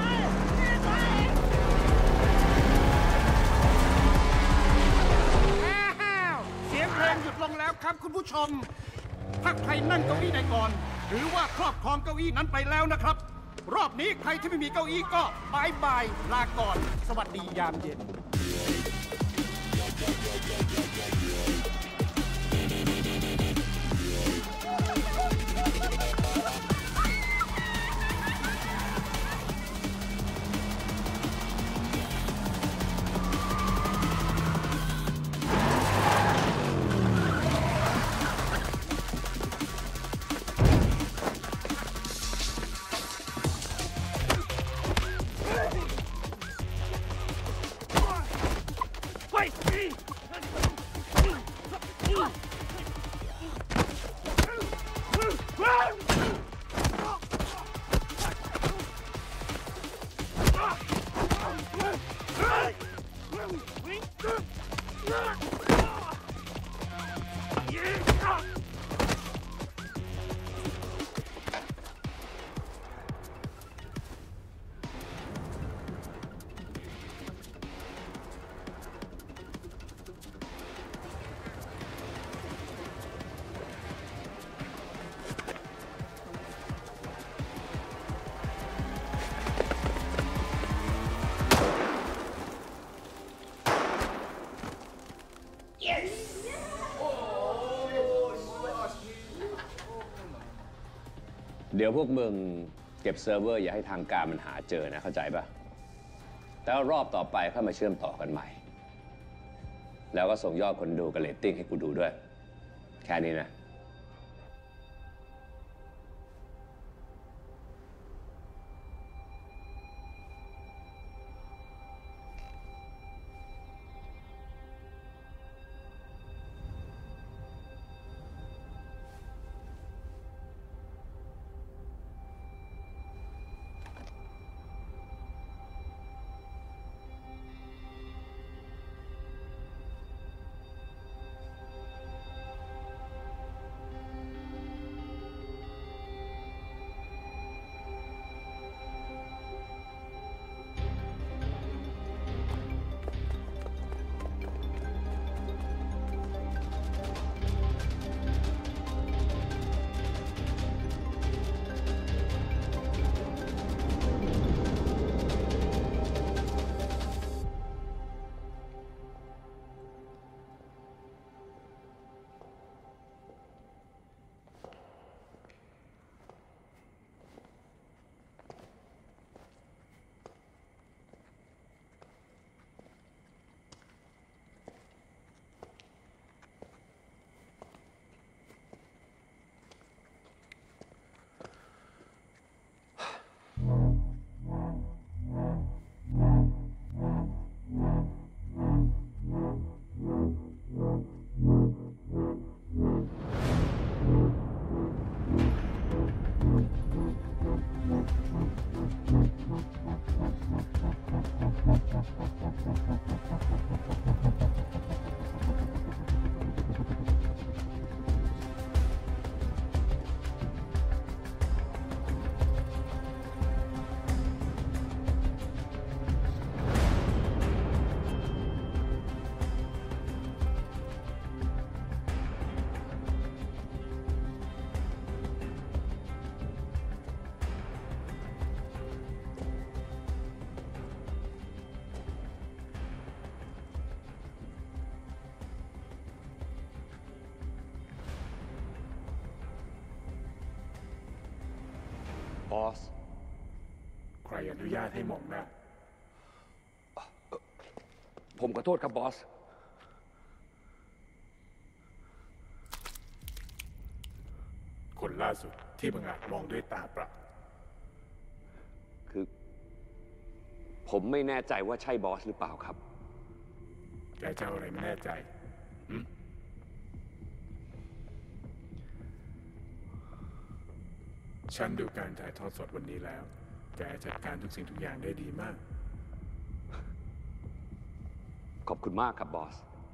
เสียงเพลงหยุดลงแล้วครับคุณผู้ชมถ้าใครนั่งเก้าอี้ใดก่อนหรือว่าครอบครองเก้าอี้นั้นไปแล้วนะครับรอบนี้ใครที่ไม่มีเก้าอี้ก็บายบายลาก่อนสวัสดียามเย็นเดี๋ยวพวกมึงเก็บเซิร์ฟเวอร์อย่าให้ทางการมันหาเจอนะเข้าใจปะแต่รอบต่อไปค่อยมาเชื่อมต่อกันใหม่แล้วก็ส่งยอดคนดูกับเรตติ้งให้กูดูด้วยแค่นี้นะบอสใครอนุญาตให้มองหน้าผมขอโทษครับบอสคนล่าสุดที่บังอาจมองด้วยตาเปล่าคือ ผมไม่แน่ใจว่าใช่บอสหรือเปล่าครับแกจะเอาอะไรไม่แน่ใจฉันดูการถ่ายทอดสดวันนี้แล้วแกจัดการทุกสิ่งทุกอย่างได้ดีมากขอบคุณมากครับบอส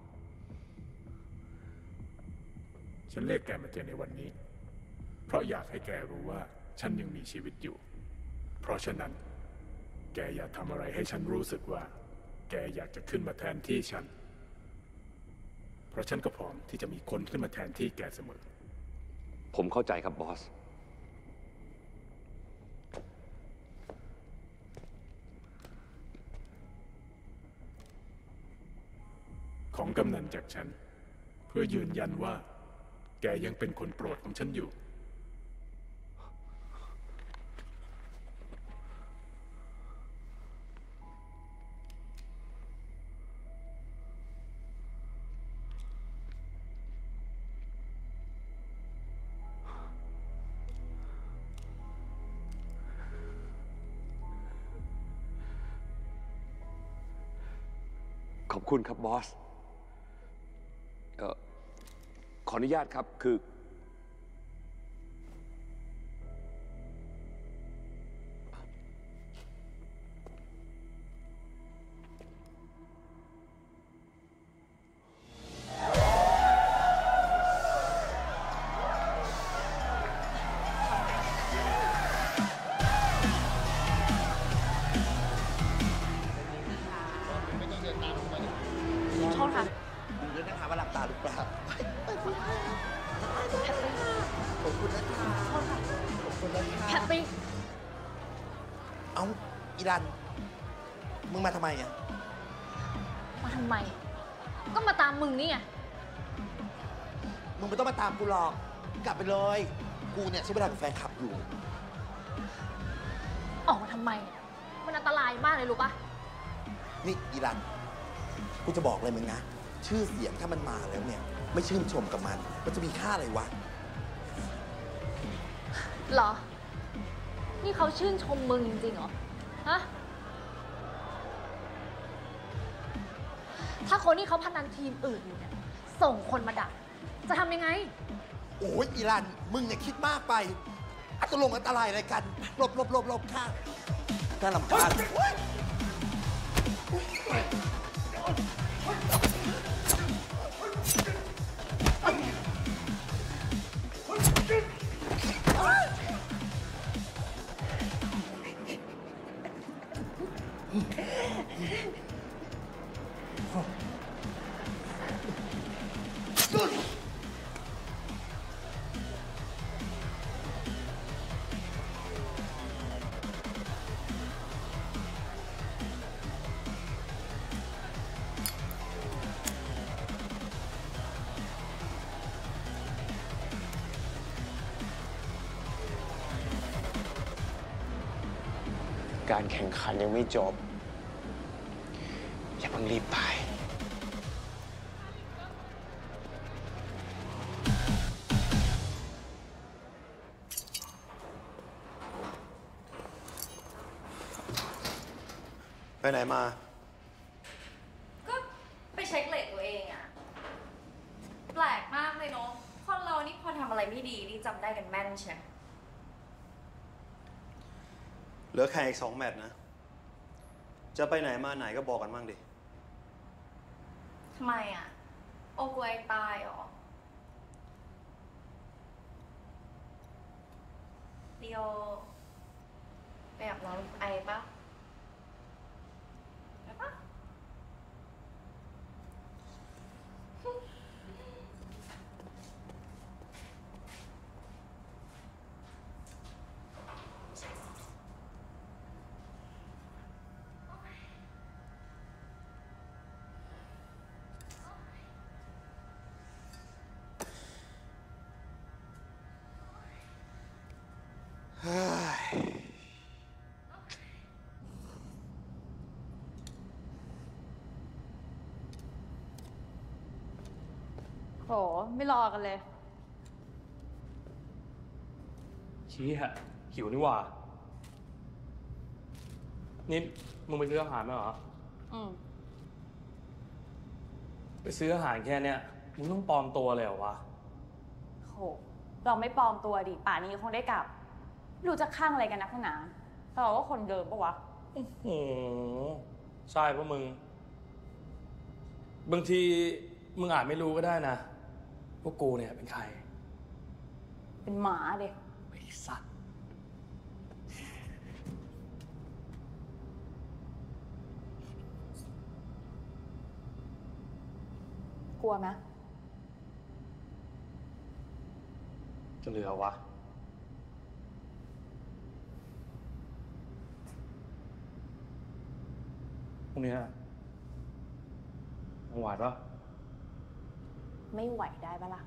ฉันเรียกแกมาเจอในวันนี้เพราะอยากให้แกรู้ว่าฉันยังมีชีวิตอยู่เพราะฉะนั้นแกอย่าทำอะไรให้ฉันรู้สึกว่าแกอยากจะขึ้นมาแทนที่ฉันเพราะฉันก็พร้อมที่จะมีคนขึ้นมาแทนที่แกเสมอผมเข้าใจครับบอสของกำนันจากฉันเพื่อยืนยันว่าแกยังเป็นคนโปรดของฉันอยู่ขอบคุณครับบอสเอ่อขออนุญาตครับคือโทษค่ะดูด้วยนะคะว่าหลับตาหรือเปล่าขอบคุณนะคะขอบคุณนะคะแฮปปี้เอ้าอีรันมึงมาทำไมอ่ะมาทำไม ก็มาตามมึงนี่ไงมึงไม่ต้องมาตามกูหรอกกลับไปเลย กูเนี่ยใช้เวลากับแฟนคลับอยู่ออกมาทำไม มันอันตรายมากเลยรู้ปะนี่อีรันกูจะบอกเลยมึงนะชื่อเสียงถ้ามันมาแล้วเนี่ยไม่ชื่นชมกับมันมันจะมีค่าอะไรวะเหรอ นี่เขาชื่นชมมึงจริงๆเหรอ ฮะ ถ้าคนที่เขาพนันทีมอื่นอยู่เนี่ยส่งคนมาดักจะทำยังไงโอ้ยอีรันมึงเนี่ยคิดมากไปอัตลงอันตรายอะไรกันหลบหลบหลบหลบข้างน่ารำคาญการแข่งขันยังไม่จบ อย่าเพิ่งรีบไปไปไหนมาก็ไปเช็คเลทตัวเองอะแปลกมากเลยเนาะคนเรานี่พอทำอะไรไม่ดีนี่จำได้กันแม่นใช่เหลือแข่งอีกสองแมตช์นะ จะไปไหนมาไหนก็บอกกันบ้างดิทำไมอะโอกวยตายเหรอเดียวไปอาบน้ำไอปะไปปะไม่รอกันเลยชี้ฮะหิวนี่หว่า นี่มึงไปซื้ออาหารมาเหรออืมไปซื้ออาหารแค่เนี้ยมึงต้องปลอมตัวเลยเหรอวะโหเราไม่ปลอมตัวดิป่านนี้คงได้กลับไม่รู้จะข้างอะไรกันนะพวกหนาเราว่าคนเดิมปะวะโอ้โหใช่ปะมึง บางทีมึงอาจไม่รู้ก็ได้นะพวกกูเนี่ยเป็นใครเป็นหมาเด็กไอ้สัตว์กลัวไหมจะเหลือวะ พวกเนี้ยมึงไหวปะไม่ไหวได้ปะล่ะ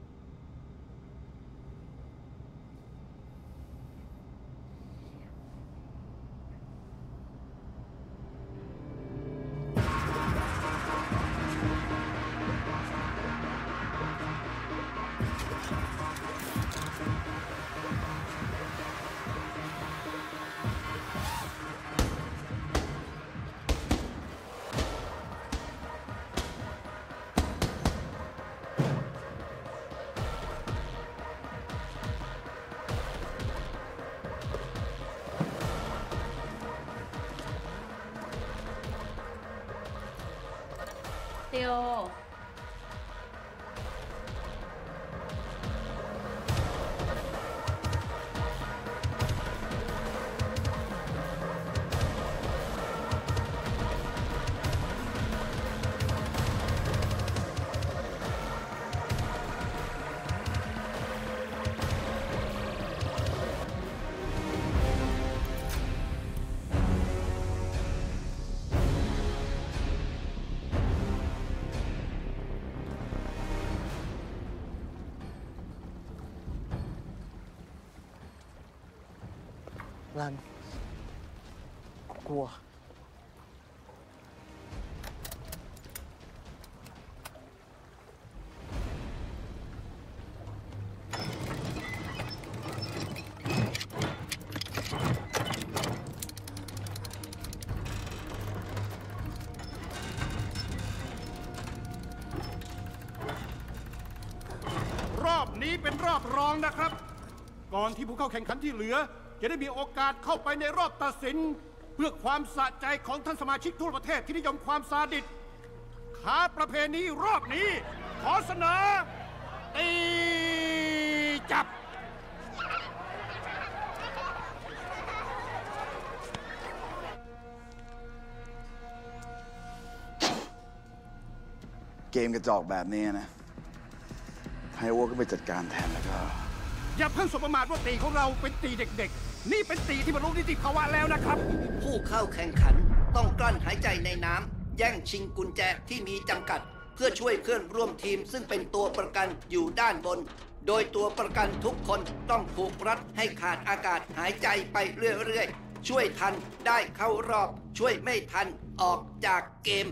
ติวรัน กลัวรอบนี้เป็นรอบรองนะครับ ก่อนที่ผู้เข้าแข่งขันที่เหลือ จะได้มีโอกาสเข้าไปในรอบตัดสิน เพื่อความสะใจของท่านสมาชิกทั่วประเทศที่นิยมความซาดิสขาประเพณีรอบนี้ ขอเสนอตีจับเกมกระจอกแบบนี้นะให้วัวก็ไปจัดการแทนแล้วก็อย่าเพิ่งสบประมาทว่าตีของเราเป็นตีเด็กๆ นี่เป็นตีที่บรรลุนิติภาวะแล้วนะครับผู้เข้าแข่งขันต้องกลั้นหายใจในน้ำแย่งชิงกุญแจที่มีจำกัด เพื่อช่วยเพื่อนร่วมทีมซึ่งเป็นตัวประกันอยู่ด้านบน โดยตัวประกันทุกคนต้องผูกรัดให้ขาดอากาศหายใจไปเรื่อยๆ ช่วยทันได้เข้ารอบ ช่วยไม่ทันออกจากเกม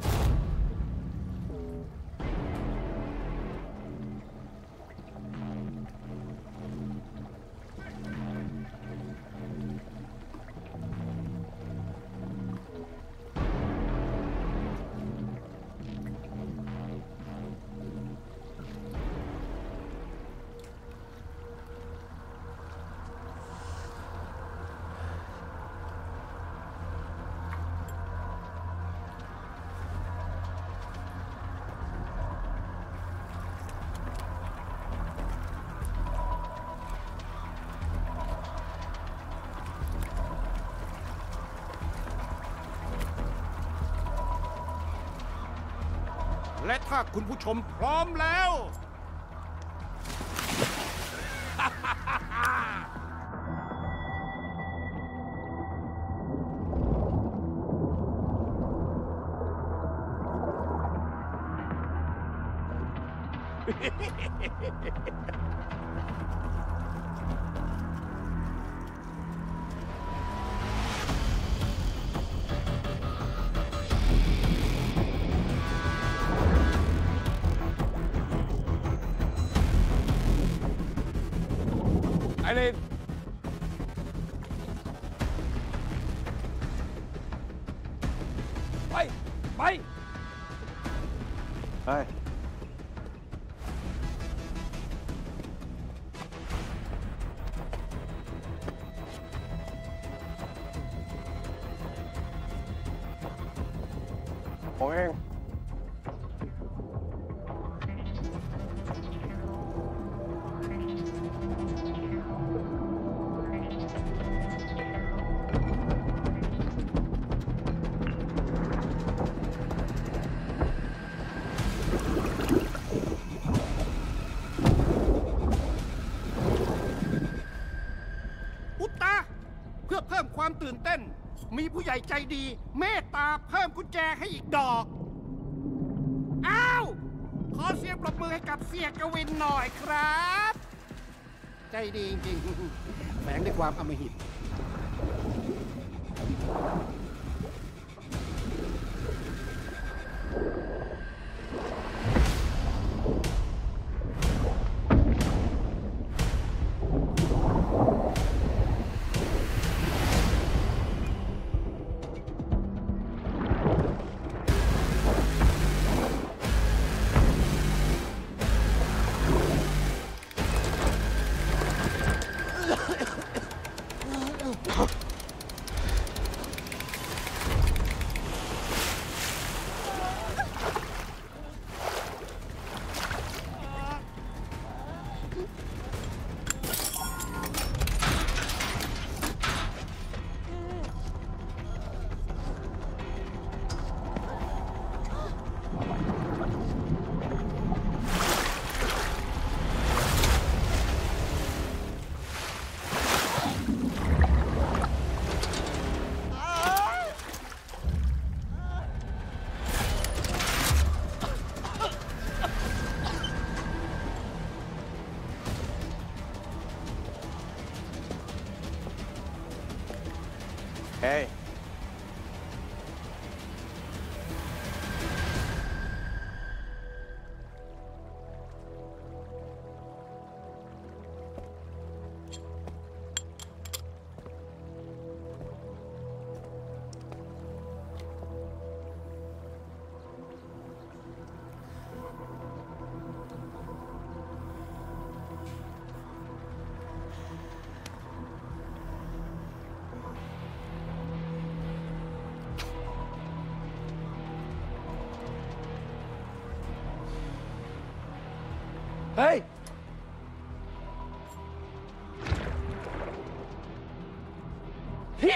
และถ้าคุณผู้ชมพร้อมแล้วเไปไปเฮ้ย ผมเองอุตตาเพื่อเพิ่มความตื่นเต้น มีผู้ใหญ่ใจดี เมตตาเพิ่มกุญแจให้อีกดอก อ้าว ขอเสียงปรบมือให้กับเสียกวินหน่อยครับ ใจดีจริงๆแฝงด้วยความอำมหิตเฮ้ย เฮ้ย พี่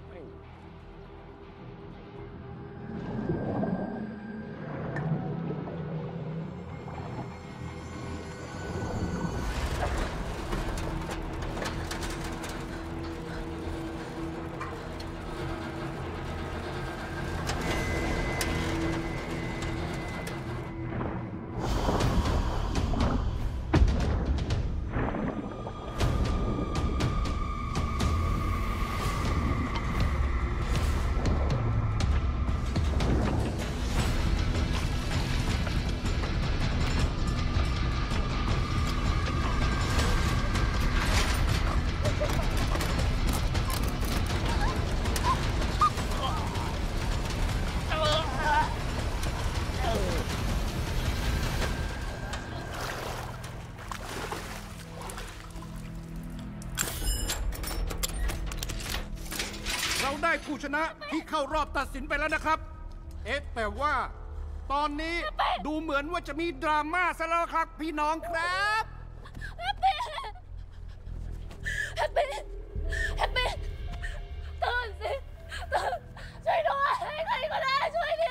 เราได้ผู้ชนะที่เข้ารอบตัดสินไปแล้วนะครับ เอ๊ะแต่ว่าตอนนี้ดูเหมือนว่าจะมีดราม่าซะแล้วครับพี่น้องครับแฮปปี้แฮปปี้แฮปปี้ตื่นสิตื่นช่วยด้วยใครก็ได้ช่วยดิ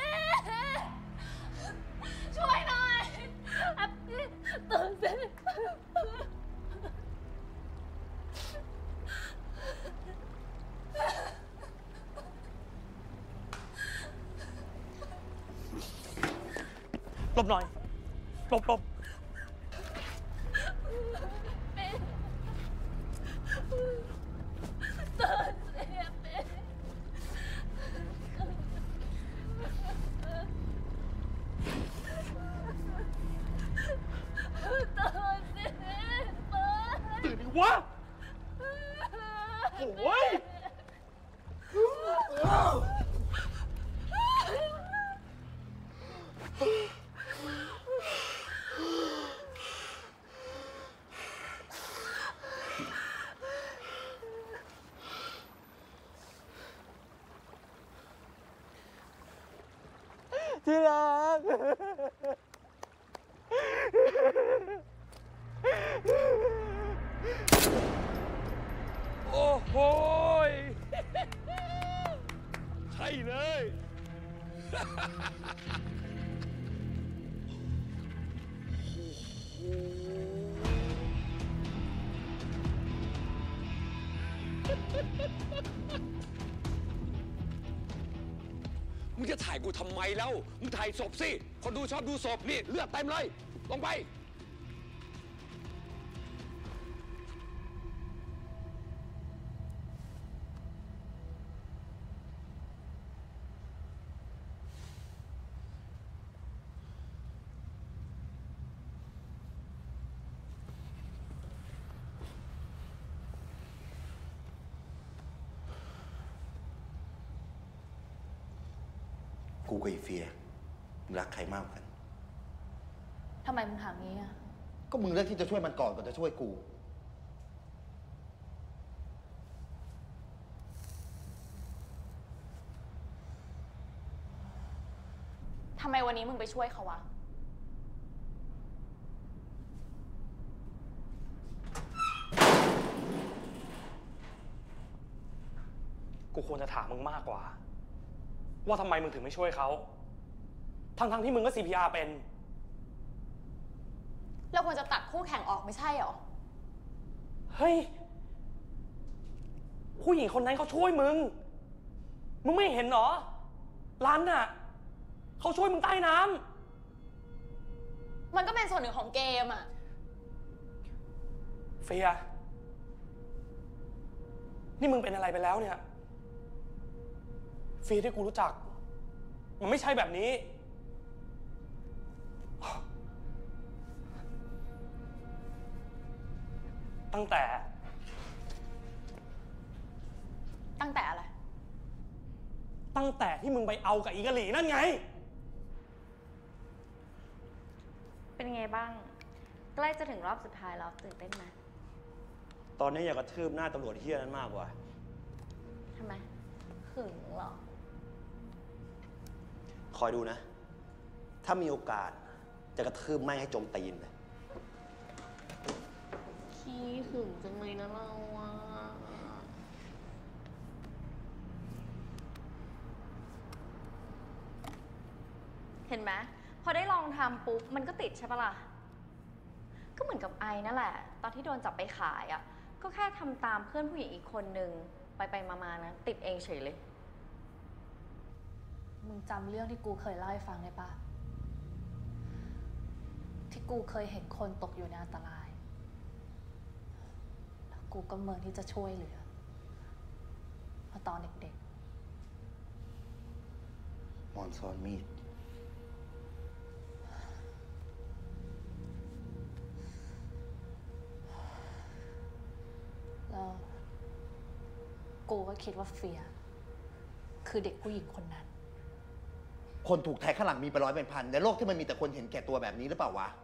ช่วยหน่อยแฮปปี้ตื่นสิหลบหน่อยหลบหลบตื่นดิวะโอ้ยที่รักโอ้โหใช่เลยมึงจะถ่ายกูทำไมแล้วมึงถ่ายศพสิคนดูชอบดูศพนี่เลือดเต็มเลยลงไปกูกับไอ้เฟียมึงรักใครมากกว่ากันทำไมมึงถามงี้อ่ะก็มึงเลือกที่จะช่วยมันก่อนก่อนจะช่วยกูทำไมวันนี้มึงไปช่วยเขาวะกูควรจะถามมึงมากกว่าว่าทำไมมึงถึงไม่ช่วยเขาทั้งๆที่มึงก็ ซี พี อาร์ เป็นเราควรจะตัดคู่แข่งออกไม่ใช่หรอเฮ้ยผู้หญิงคนนั้นเขาช่วยมึงมึงไม่เห็นเหรอร้านน่ะเขาช่วยมึงใต้น้ำมันก็เป็นส่วนหนึ่งของเกมอะเฟียนี่มึงเป็นอะไรไปแล้วเนี่ยเฟียที่กูรู้จักมันไม่ใช่แบบนี้ตั้งแต่ตั้งแต่อะไรตั้งแต่ที่มึงไปเอากับอีกะหลี่นั่นไงเป็นไงบ้างใกล้จะถึงรอบสุดท้ายแล้วตื่นเต้นไหมตอนนี้อยากกระทืบหน้าตำรวจเฮี้ยนั้นมากกว่าทำไมหึงเหรอคอยดูนะ ถ้ามีโอกาสจะกระทืบแม่งให้จมตีนเลยขี้หึงจังเลยนะเราอะเห็นไหมพอได้ลองทำปุ๊บมันก็ติดใช่ปะล่ะ ก็เหมือนกับไอนั่นแหละ ตอนที่โดนจับไปขายอะก็แค่ทำตามเพื่อนผู้หญิงอีกคนนึงไปไปมาๆนะติดเองเฉยเลยมึงจำเรื่องที่กูเคยเล่าให้ฟังได้ปะที่กูเคยเห็นคนตกอยู่ในอันตรายแล้วกูก็เมินที่จะช่วยเหลือเมื่อตอนเด็กมอนซ่อนมีดๆแล้วกูก็คิดว่าเฟียคือเด็กผู้หญิงคนนั้นคนถูกแทงข้างหลังมีเป็นร้อยเป็นพันในโลกที่มันมีแต่คนเห็นแก่ตัวแบบนี้หรือเปล่าวะ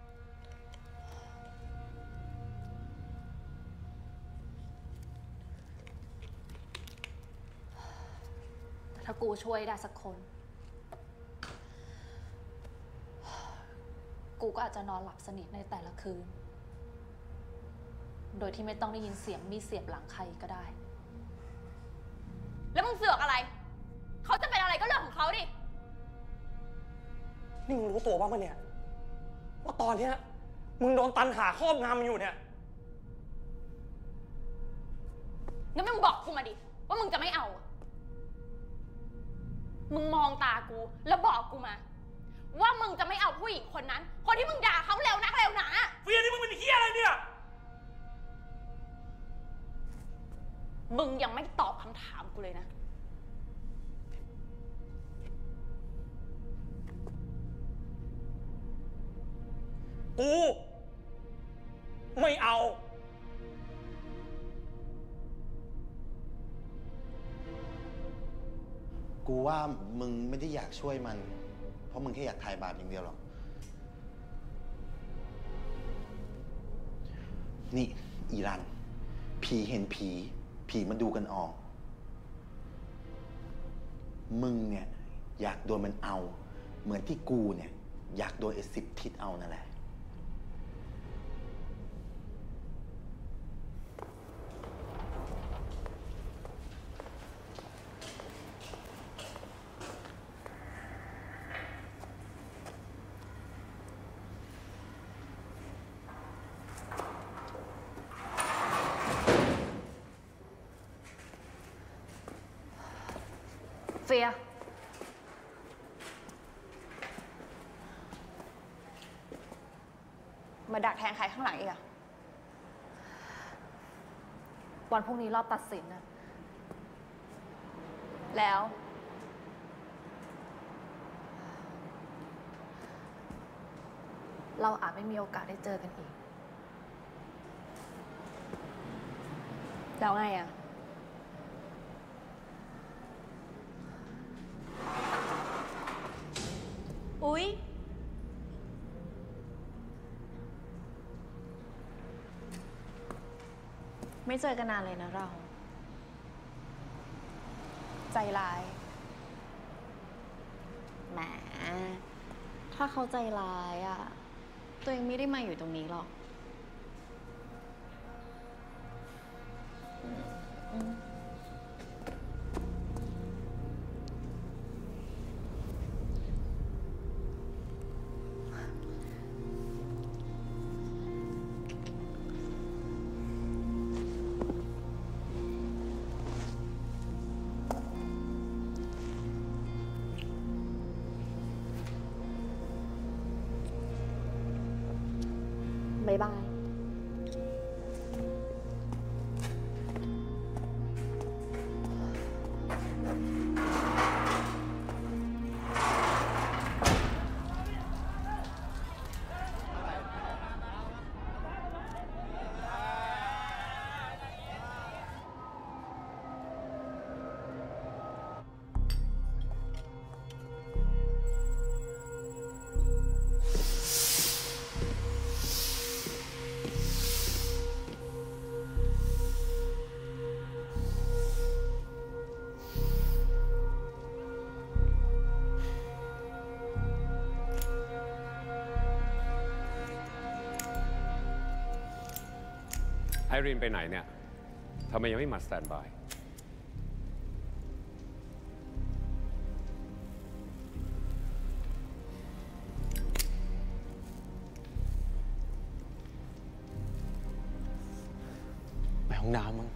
แต่ถ้ากูช่วยได้สักคน กูก็อาจจะนอนหลับสนิทในแต่ละคืน โดยที่ไม่ต้องได้ยินเสียงมีดเสียบหลังใครก็ได้แล้วมึงเสือกอะไร เขาจะเป็นอะไรก็เรื่องของเขาดินี่มึงรู้ตัวบ้างปะเนี่ยว่าตอนเนี้ยมึงโดนตันหาครอบงำอยู่เนี่ยงั้นมึงบอกกูมาดิ ว่ามึงจะไม่เอา มึงมองตากูแล้วบอกกูมา ว่ามึงจะไม่เอาผู้หญิงคนนั้น คนที่มึงด่าเขาเร็วนักเร็วหนาเฟียนี่มึงเป็นเฮียอะไรเนี่ย มึงยังไม่ตอบคำถามกูเลยนะกูไม่เอากูว่ามึงไม่ได้อยากช่วยมัน เพราะมึงแค่อยากทายบาปอย่างเดียวหรอก นี่อีรัน ผีเห็นผี ผีมาดูกันออก มึงเนี่ยอยากโดนมันเอาเหมือนที่กูเนี่ยอยากโดนไอ้สิบทิศเอานั่นแหละเฟียมาดักแทงใครข้างหลังอีกอะวันพรุ่งนี้รอบตัดสินนะแล้ว เราอาจไม่มีโอกาสได้เจอกันอีก แล้วไงอะอุ๊ยไม่เจอกันนานเลยนะเรา ใจร้าย แหม ถ้าเขาใจร้ายอ่ะ ตัวเองไม่ได้มาอยู่ตรงนี้หรอก บ๊ายบายไอรีนไปไหนเนี่ย ทำไมยังไม่มาสแตนบายไปห้องน้ำมั้ง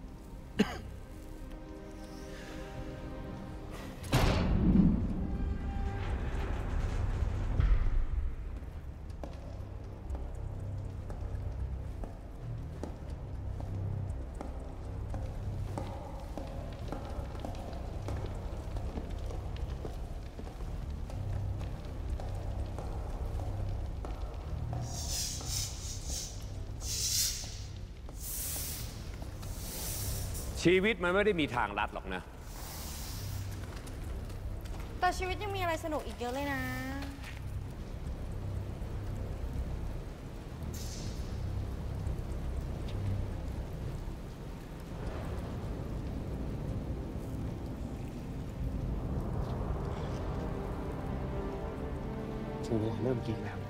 ชีวิตมันไม่ได้มีทางลัดหรอกนะแต่ชีวิตยังมีอะไรสนุกอีกเยอะเลยนะถึงเวลาเริ่มกินแล้ว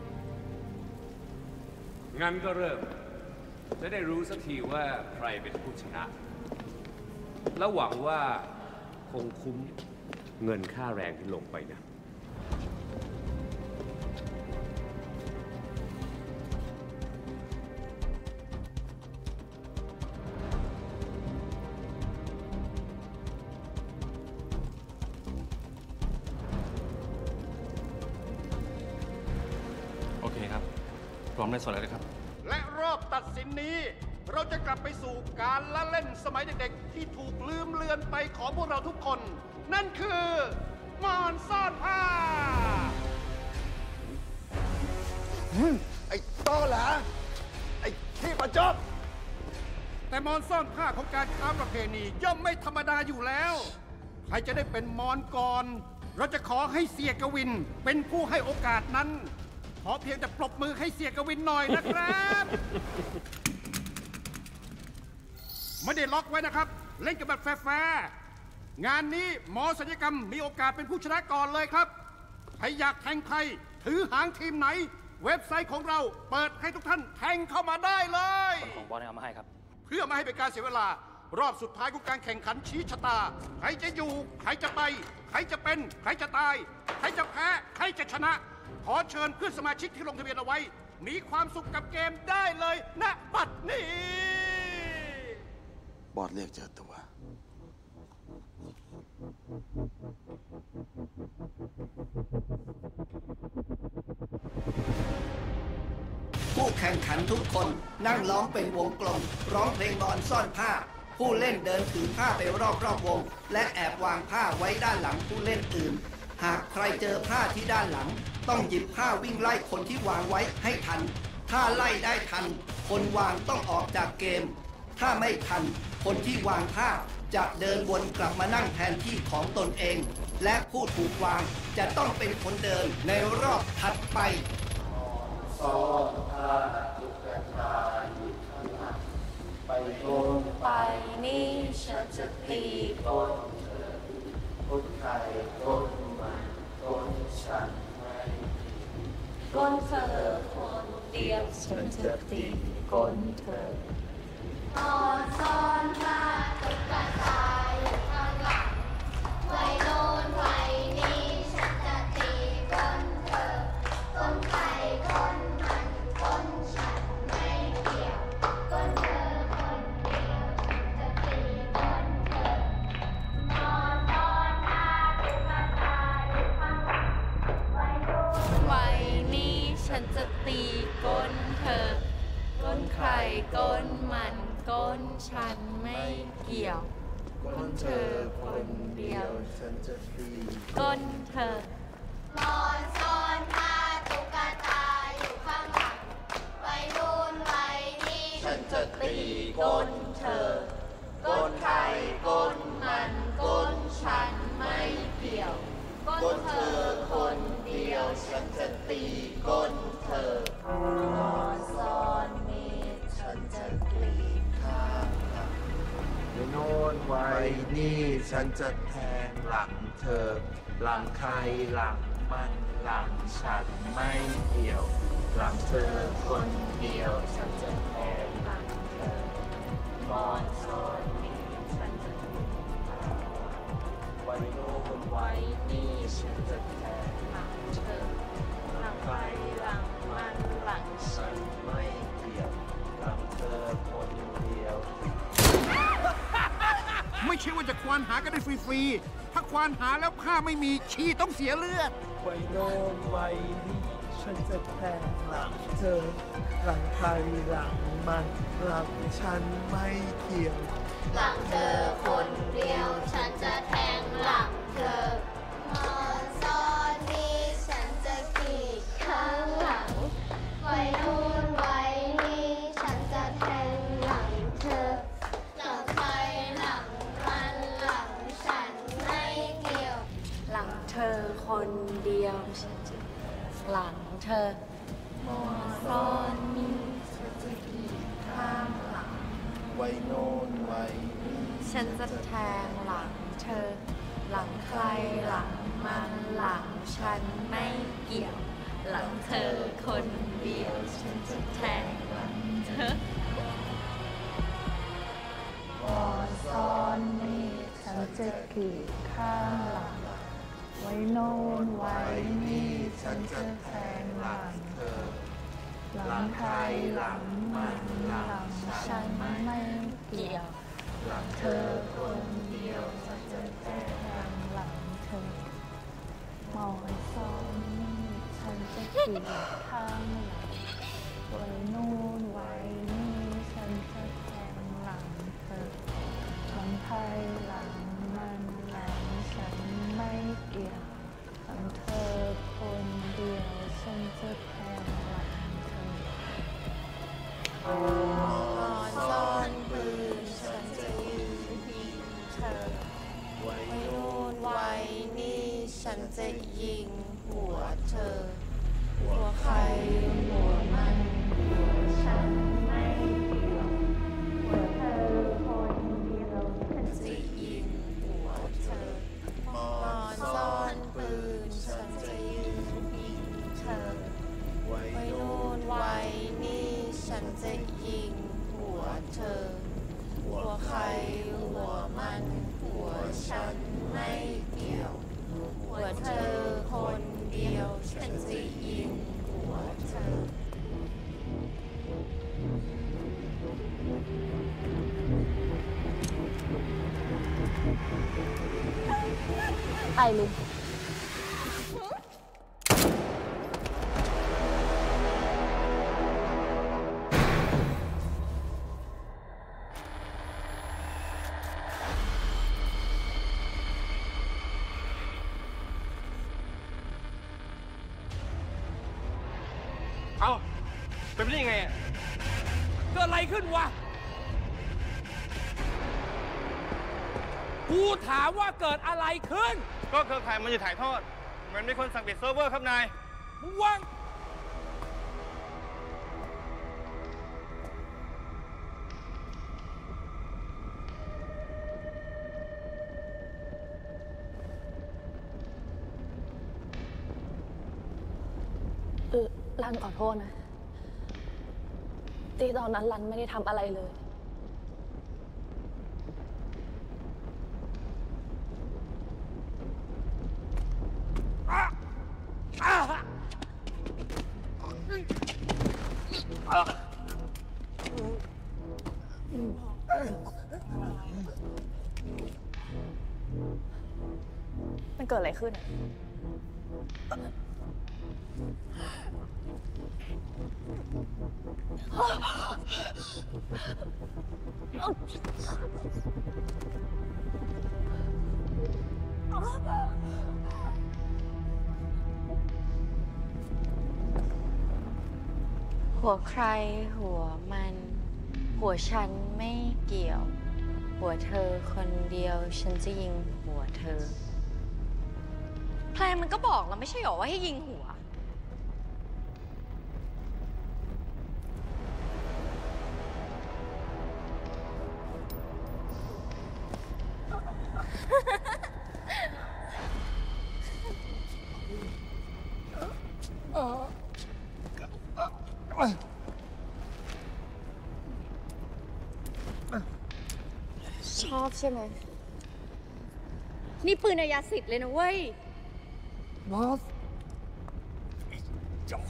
งั้นก็เริ่ม จะได้รู้สักทีว่าใครเป็นผู้ชนะ แล้วหวังว่าคงคุ้มเงินค่าแรงที่ลงไปนะโอเคครับ พร้อมได้สดแล้วเลยครับและรอบตัดสินนี้ เราจะกลับไปสู่การละเล่นสมัยเด็กๆที่ถูกลืมเลือนไปของพวกเราทุกคน นั่นคือมอนซ่อนผ้าไอ้โตเหรอไอ้ที่ประจบแต่มอนซ่อนผ้าของการค้าประเพณีย่อมไม่ธรรมดาอยู่แล้ว ใครจะได้เป็นมอนก่อน เราจะขอให้เสียกวินเป็นผู้ให้โอกาสนั้น ขอเพียงแต่ปรบมือให้เสียกวินหน่อยนะครับ ไม่ได้ล็อกไว้นะครับ เล่นกันแบบแฟร์ๆงานนี้หมอศัลยกรรมมีโอกาสเป็นผู้ชนะก่อนเลยครับใครอยากแทงใครถือหางทีมไหน เว็บไซต์ของเราเปิดให้ทุกท่านแทงเข้ามาได้เลยของบอสเนี่ยเอามาให้ครับเพื่อไม่ให้เป็นการเสียเวลารอบสุดท้ายของการแข่งขันชี้ชะตาใครจะอยู่ใครจะไปใครจะเป็นใครจะตายใครจะแพ้ใครจะชนะขอเชิญเพื่อนสมาชิกที่ลงทะเบียนเอาไว้มีความสุขกับเกมได้เลยณบัดนี้บอสเรียกเจอตัวผู้แข่งขันทุกคนนั่งล้อมเป็นวงกลมร้องเพลงบอลซ่อนผ้าผู้เล่นเดินถือผ้าไปรอบรอบวงและแอบวางผ้าไว้ด้านหลังผู้เล่นอื่นหากใครเจอผ้าที่ด้านหลังต้องหยิบผ้าวิ่งไล่คนที่วางไว้ให้ทันถ้าไล่ได้ทันคนวางต้องออกจากเกมถ้าไม่ทันคนที่วางผ้าจะเดินวนกลับมานั่งแทนที่ของตนเองและผู้ถูกวางจะต้องเป็นคนเดินในรอบถัดไปซ้อนผ้าตุ๊กตาอยู่ข้างหลังไปโน่นไปนี่ฉันจะตีก้นเธอก้นใครก้นมันก้นฉันไม่ก้นเธอคนเดียวฉันจะตีก้นเธอตอนซ้อนผ้าตุ๊กตาอยู่ข้างหลังไว้โน่นไว้นี่ฉันจะตีก้นเธอก้นใครก้นมันก้นฉันไม่เกี่ยวก้นเธอคนเดียวฉันจะตีก้นเธอนอนซ้อนผ้าตุ๊กตาอยู่ข้างหลังไว้โน่นไว้นี่ฉันจะตีก้นเธอก้นใครก้นมันก้นฉันไม่เกี่ยวก้นเธอคนเดียวฉันจะตีก้นเธอนอนซ้อนผ้าตุ๊กตาอยู่ข้างหลังไว้นู่นไว้นี่ฉันจะตีก้นเธอก้นใครก้นมันก้นฉันไม่เกี่ยวก้นเธอคนเดียวฉันจะตีก้นเธอนอนซ้อนนี่ฉันจะตีข้างหลังไปโน่นไว้นี่ฉันจะแทงหลังเธอหลังใครหลังมันหลังฉันไม่เกี่ยวหลังเธอคนเดียวฉันจะแทงหลังเธอนอนซ้อนนี่ฉันจะไว้โน่นไว้นี่ฉันจะแทงหลังเธอหลังใครหลังมันหลังฉันไม่เกี่ยวหลังเธอคนเดียวไม่ใช่ว่าจะควานหากันได้ฟรีๆถ้าควานหาแล้วผ้าไม่มีขี้ต้องเสียเลือดไว้โน่นไว้นี่ฉันจะแทงหลังเธอหลังใครหลังมันหลังฉันไม่เกี่ยวหลังเธอคนเดียวฉันจะแทงหลังเธอนอนซ้อนนี่ฉันจะขี่ข้างหลังไว้นู่นไว้นี่ฉันจะแทงหลังเธอหลังใครหลังมันหลังฉันไม่เกี่ยวหลังเธอคนเดียวฉันจะหลังเธอนอนซ้อนนี่ฉันจะขี่ข้างหลังไว้โน่นไว้นี่ฉันจะแทงหลังเธอหลังใครหลังมันหลังฉันไม่เกี่ยวหลังเธอคนเดียวฉันจะแทงหลังเธอนอนซ้อนนี่ฉันจะขี่ข้างหลังไว้โน่นไว้นี่ฉันจะแทงหลังเธอหลังใครหลังมันหลังฉันไม่เกี่ยวหลังเธอคนเดียวฉันจะแทงหลังหลังเธอมอนซ้อนนี่ฉันจะขี่ข้างหลังไว้โน่นไว้นี่ฉันจะแทงหลังเธอหลังใครหลังมันหลังฉันไม่เกี่ยวหลังเธอคนเดียวฉันจะแทงหลังเธอนอนซ่อนปืนฉันจะยิงเธอไว้โน่นไว้นี่ฉันจะยิงหัวเธอหัวใครหัวมันหัวฉันไม่เกี่ยวหัวเธอคนเดียวฉันจะยิงหัวเธอนอนซ่อนปืนฉันจะยิงไอรินเอ้าเป็นไปได้ยังไงอ่ะเกิดอะไรขึ้นวะกูถามว่าเกิดอะไรขึ้นก็เครือข่ายมันจะถ่ายทอดเหมือนมีคนสั่งปิดเซิร์ฟเวอร์ครับนายมึงว่างรันขอโทษนะที่ตอนนั้นรันไม่ได้ทำอะไรเลยมันเกิดอะไรขึ้นหัวใครหัวมันหัวฉันไม่เกี่ยวหัวเธอคนเดียวฉันจะยิงหัวเธอเพลงมันก็บอกแล้วไม่ใช่หรอว่าให้ยิงหัวชอบใช่ไหมนี่ปืนอาญาสิทธิ์เลยนะเว้ยบอสจอก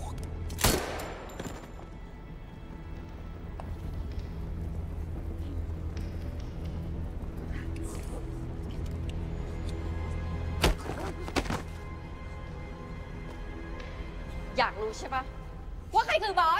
อยากรู้ใช่ปะว่าใครคือบอส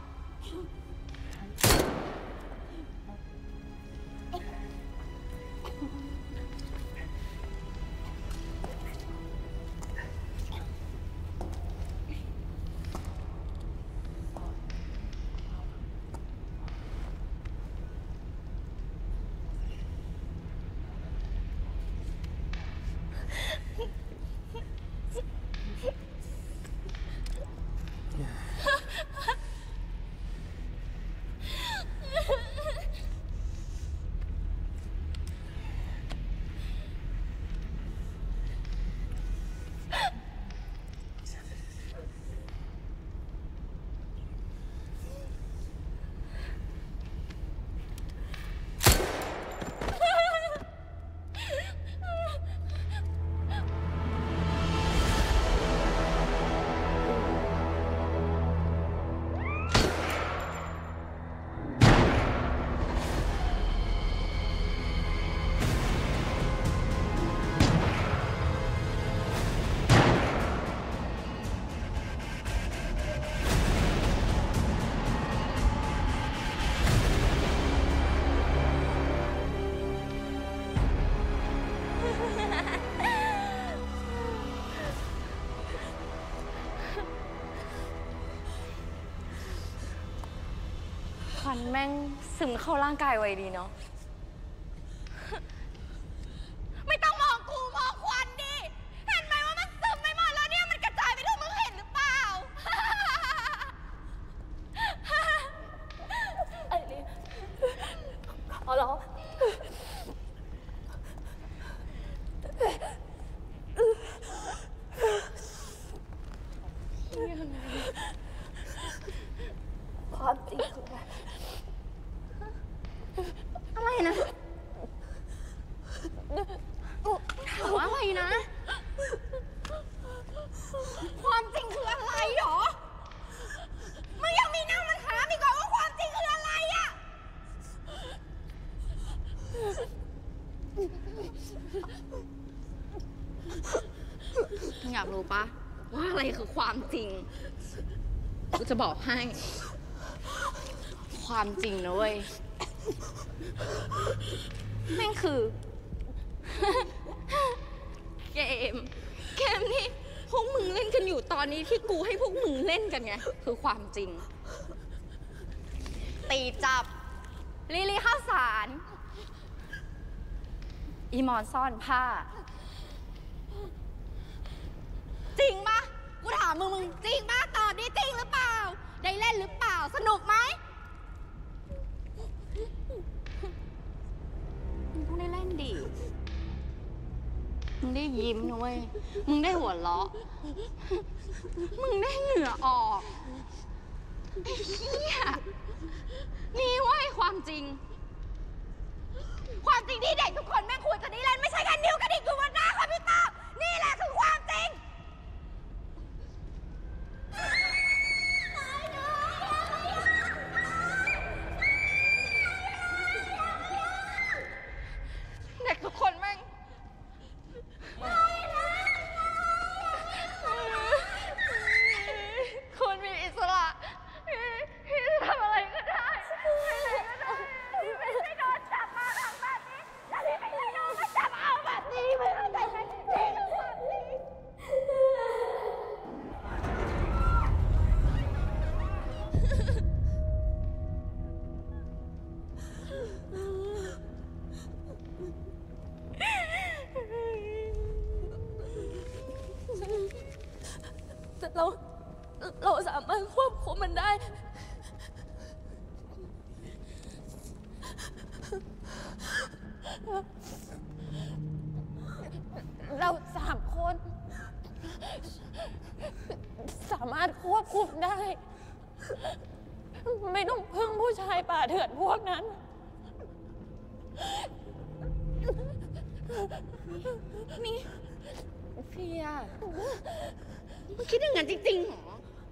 ควันแม่งซึมเข้าร่างกายไวดีเนาะไม่ต้องมองกูมองควันดิเห็นไหมว่ามันซึมไปหมดแล้วเนี่ยมันกระจายไปทั่วมึงเห็นหรือเปล่าไอ้ลิขอร้องความจริงคืออะไรนะถามว่าอะไรนะความจริงคืออะไรหรอมึงยังมีหน้ามันถามอีกว่าความจริงคืออะไรอะเอยากรู้ปะว่าอะไรคือความจริง กูจะบอกให้ ความจริงนะเว้ยแม่งคือ เกม เกมนี้พวกมึงเล่นกันอยู่ตอนนี้ที่กูให้พวกมึงเล่นกันไง คือความจริง ตีจับลิลี่ข้าวสาร อีมอนซ่อนผ้า จริงปะกูถามมึงมึงจริงปะตอบดิจริงหรือเปล่า ได้เล่นหรือเปล่าสนุกไหมมึงต้องได้เล่นดิมึงได้ยิ้มนะเว้ยมึงได้หัวเราะมึงได้เหงื่อออกไอ้เหี้ยนี่เว้ยความจริงความจริงที่เด็กทุกคนแม่งควรจะได้เล่นไม่ใช่แค่นิ้วกระดิกอยู่บนหน้าคอมพิวเตอร์นี่แหละคือความจริงเด็กทุกคนแม่งคุณมีอิสระพี่จะทำอะไรก็ได้พี่ไม่ได้โดนจับมาทำแบบนี้แล้วพี่ไม่ได้โดนมาจับเอาแบบนี้ไม่เข้าใจไหมนี่คือความจริงแต่เราเราสามารถควบคุมมันได้เราสามคนสามารถควบคุมได้ไม่ต้องพึ่งผู้ชายป่าเถื่อนพวกนั้นนี่เฟียมึงคิดอย่างนั้นจริงๆเหรอ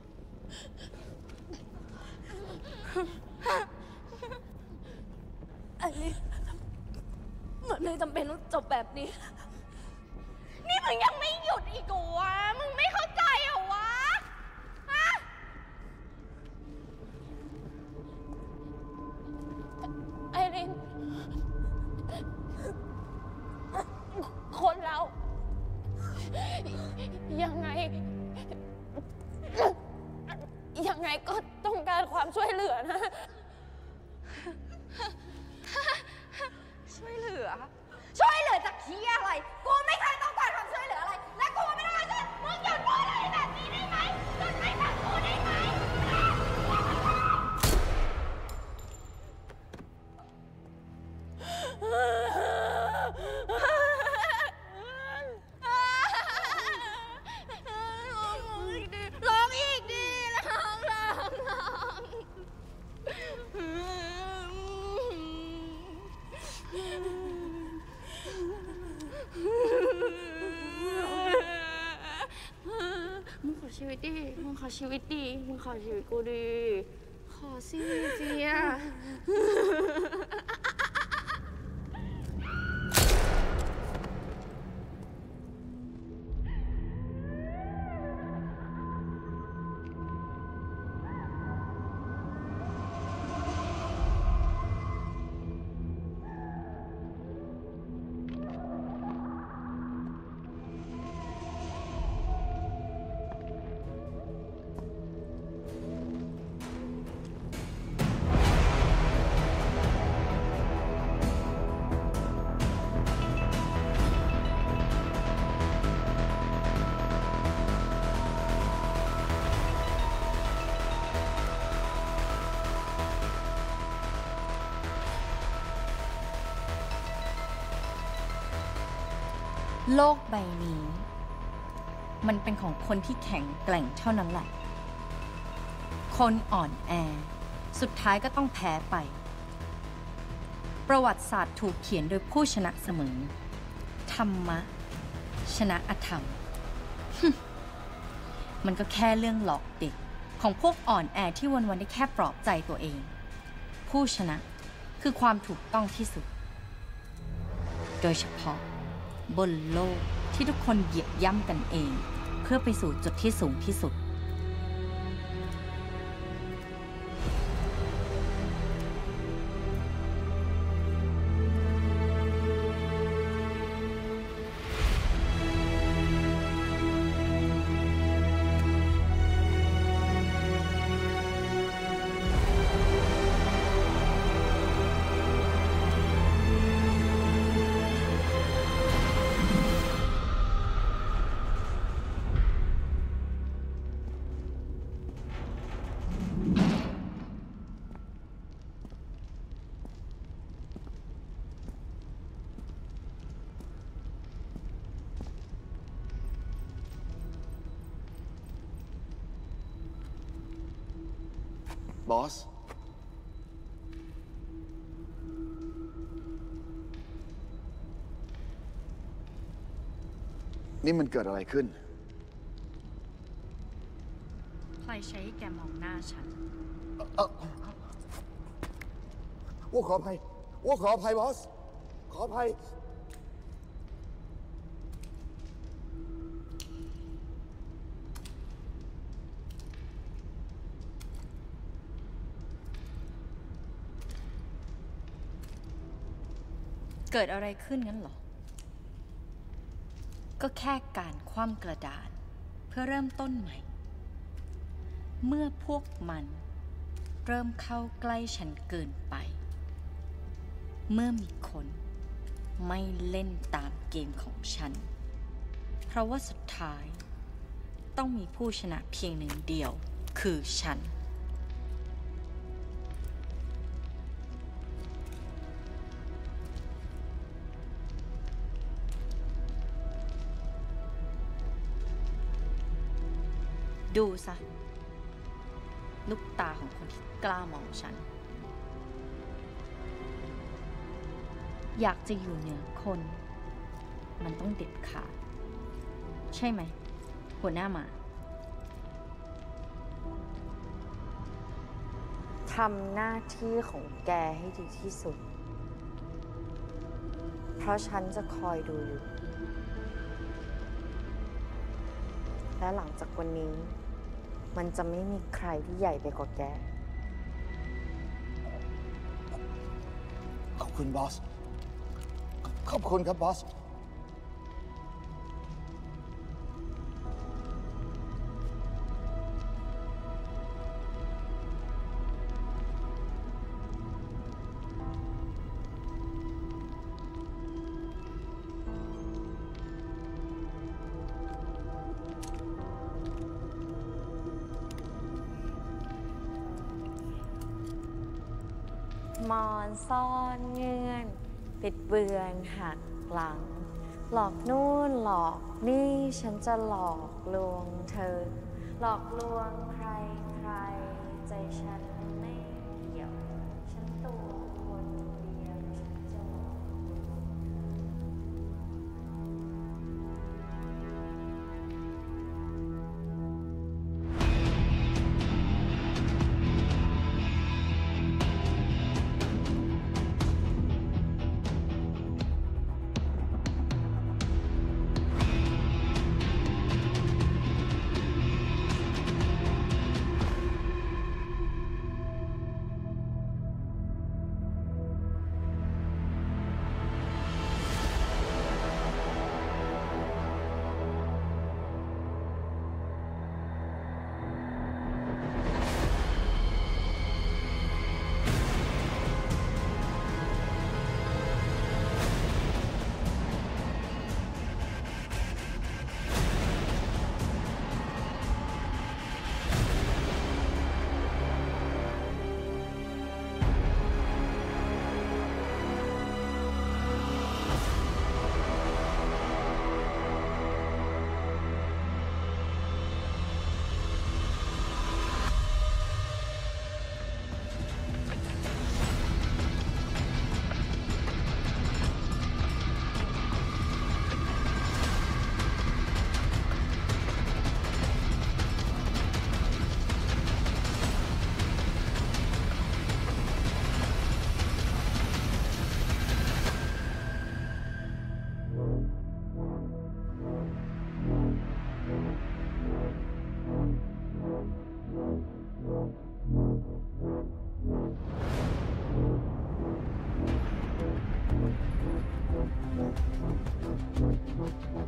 อันนี้มันเลยจำเป็นต้องจบแบบนี้นี่มึงยังไม่หยุดอีกเหรอวะมึงไม่เข้าใจเหรอวะฮะไอรินคนเรา ยังไง ยังไงก็ต้องการความช่วยเหลือนะช่วยเหลือ ช่วยเหลือจากที่อะไร กูไม่เคยต้องการความช่วยเหลืออะไร และกูไม่ต้องการช่วยมึงหยุดพูดอะไรแบบนี้ได้ไหมหยุดไม่ฟังกูได้ไหมร้องอีกดิร้องร้องร้องมึงขอชีวิตดิมึงขอชีวิตดิมึงขอชีวิตกูดิขอสิเฟียโลกใบนี้มันเป็นของคนที่แข็งแกร่งเท่านั้นแหละคนอ่อนแอสุดท้ายก็ต้องแพ้ไปประวัติศาสตร์ถูกเขียนโดยผู้ชนะเสมอธรรมะชนะอธรรม มันก็แค่เรื่องหลอกเด็กของพวกอ่อนแอที่วันๆได้แค่ปลอบใจตัวเองผู้ชนะคือความถูกต้องที่สุดโดยเฉพาะบนโลกที่ทุกคนเหยียบย่ำกันเองพื่อไปสู่จุดที่สูงที่สุดบอส นี่มันเกิดอะไรขึ้นใครใช้แกมองหน้าฉันว่าขออภัยว่าขออภัยบอส ขออภัยเกิดอะไรขึ้นงั้นเหรอ ก็แค่การคว่ำกระดานเพื่อเริ่มต้นใหม่ เมื่อพวกมันเริ่มเข้าใกล้ฉันเกินไป เมื่อมีคนไม่เล่นตามเกมของฉัน เพราะว่าสุดท้ายต้องมีผู้ชนะเพียงหนึ่งเดียวคือฉัน ดูซะลูกตาของคนที่กล้ามองฉัน อยากจะอยู่เหนือคน มันต้องเด็ดขาดใช่ไหม หัวหน้าหมาทำหน้าที่ของแกให้ดีที่สุด เพราะฉันจะคอยดูอยู่ และหลังจากวันนี้มันจะไม่มีใครที่ใหญ่ไปกว่าแกขอบคุณบอส ขอบคุณครับบอสมอนซ่อนเงื่อนปิดเบือนหักหลัง หลอกนู่นหลอกนี่ฉันจะหลอกลวงเธอ หลอกลวงใครใครใจฉันไม่เกี่ยว ฉันตัวคนเดียวฉันจะหลอกลวง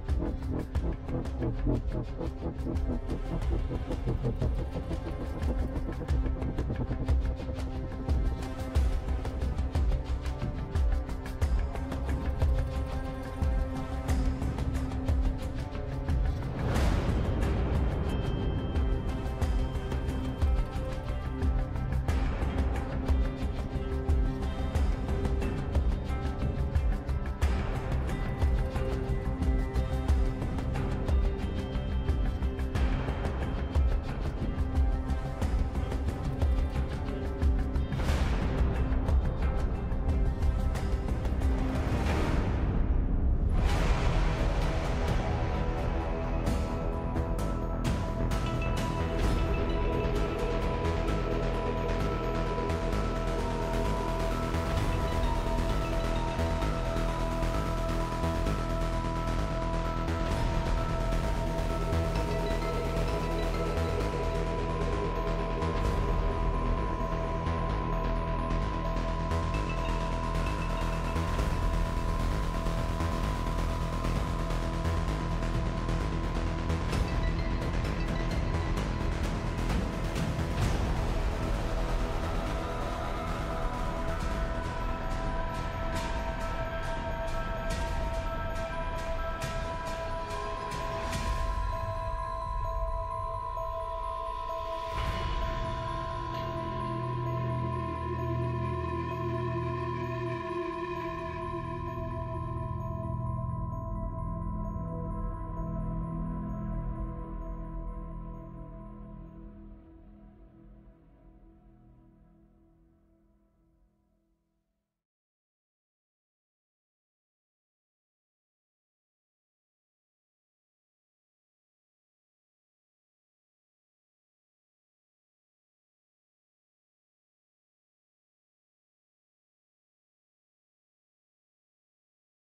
Thank you.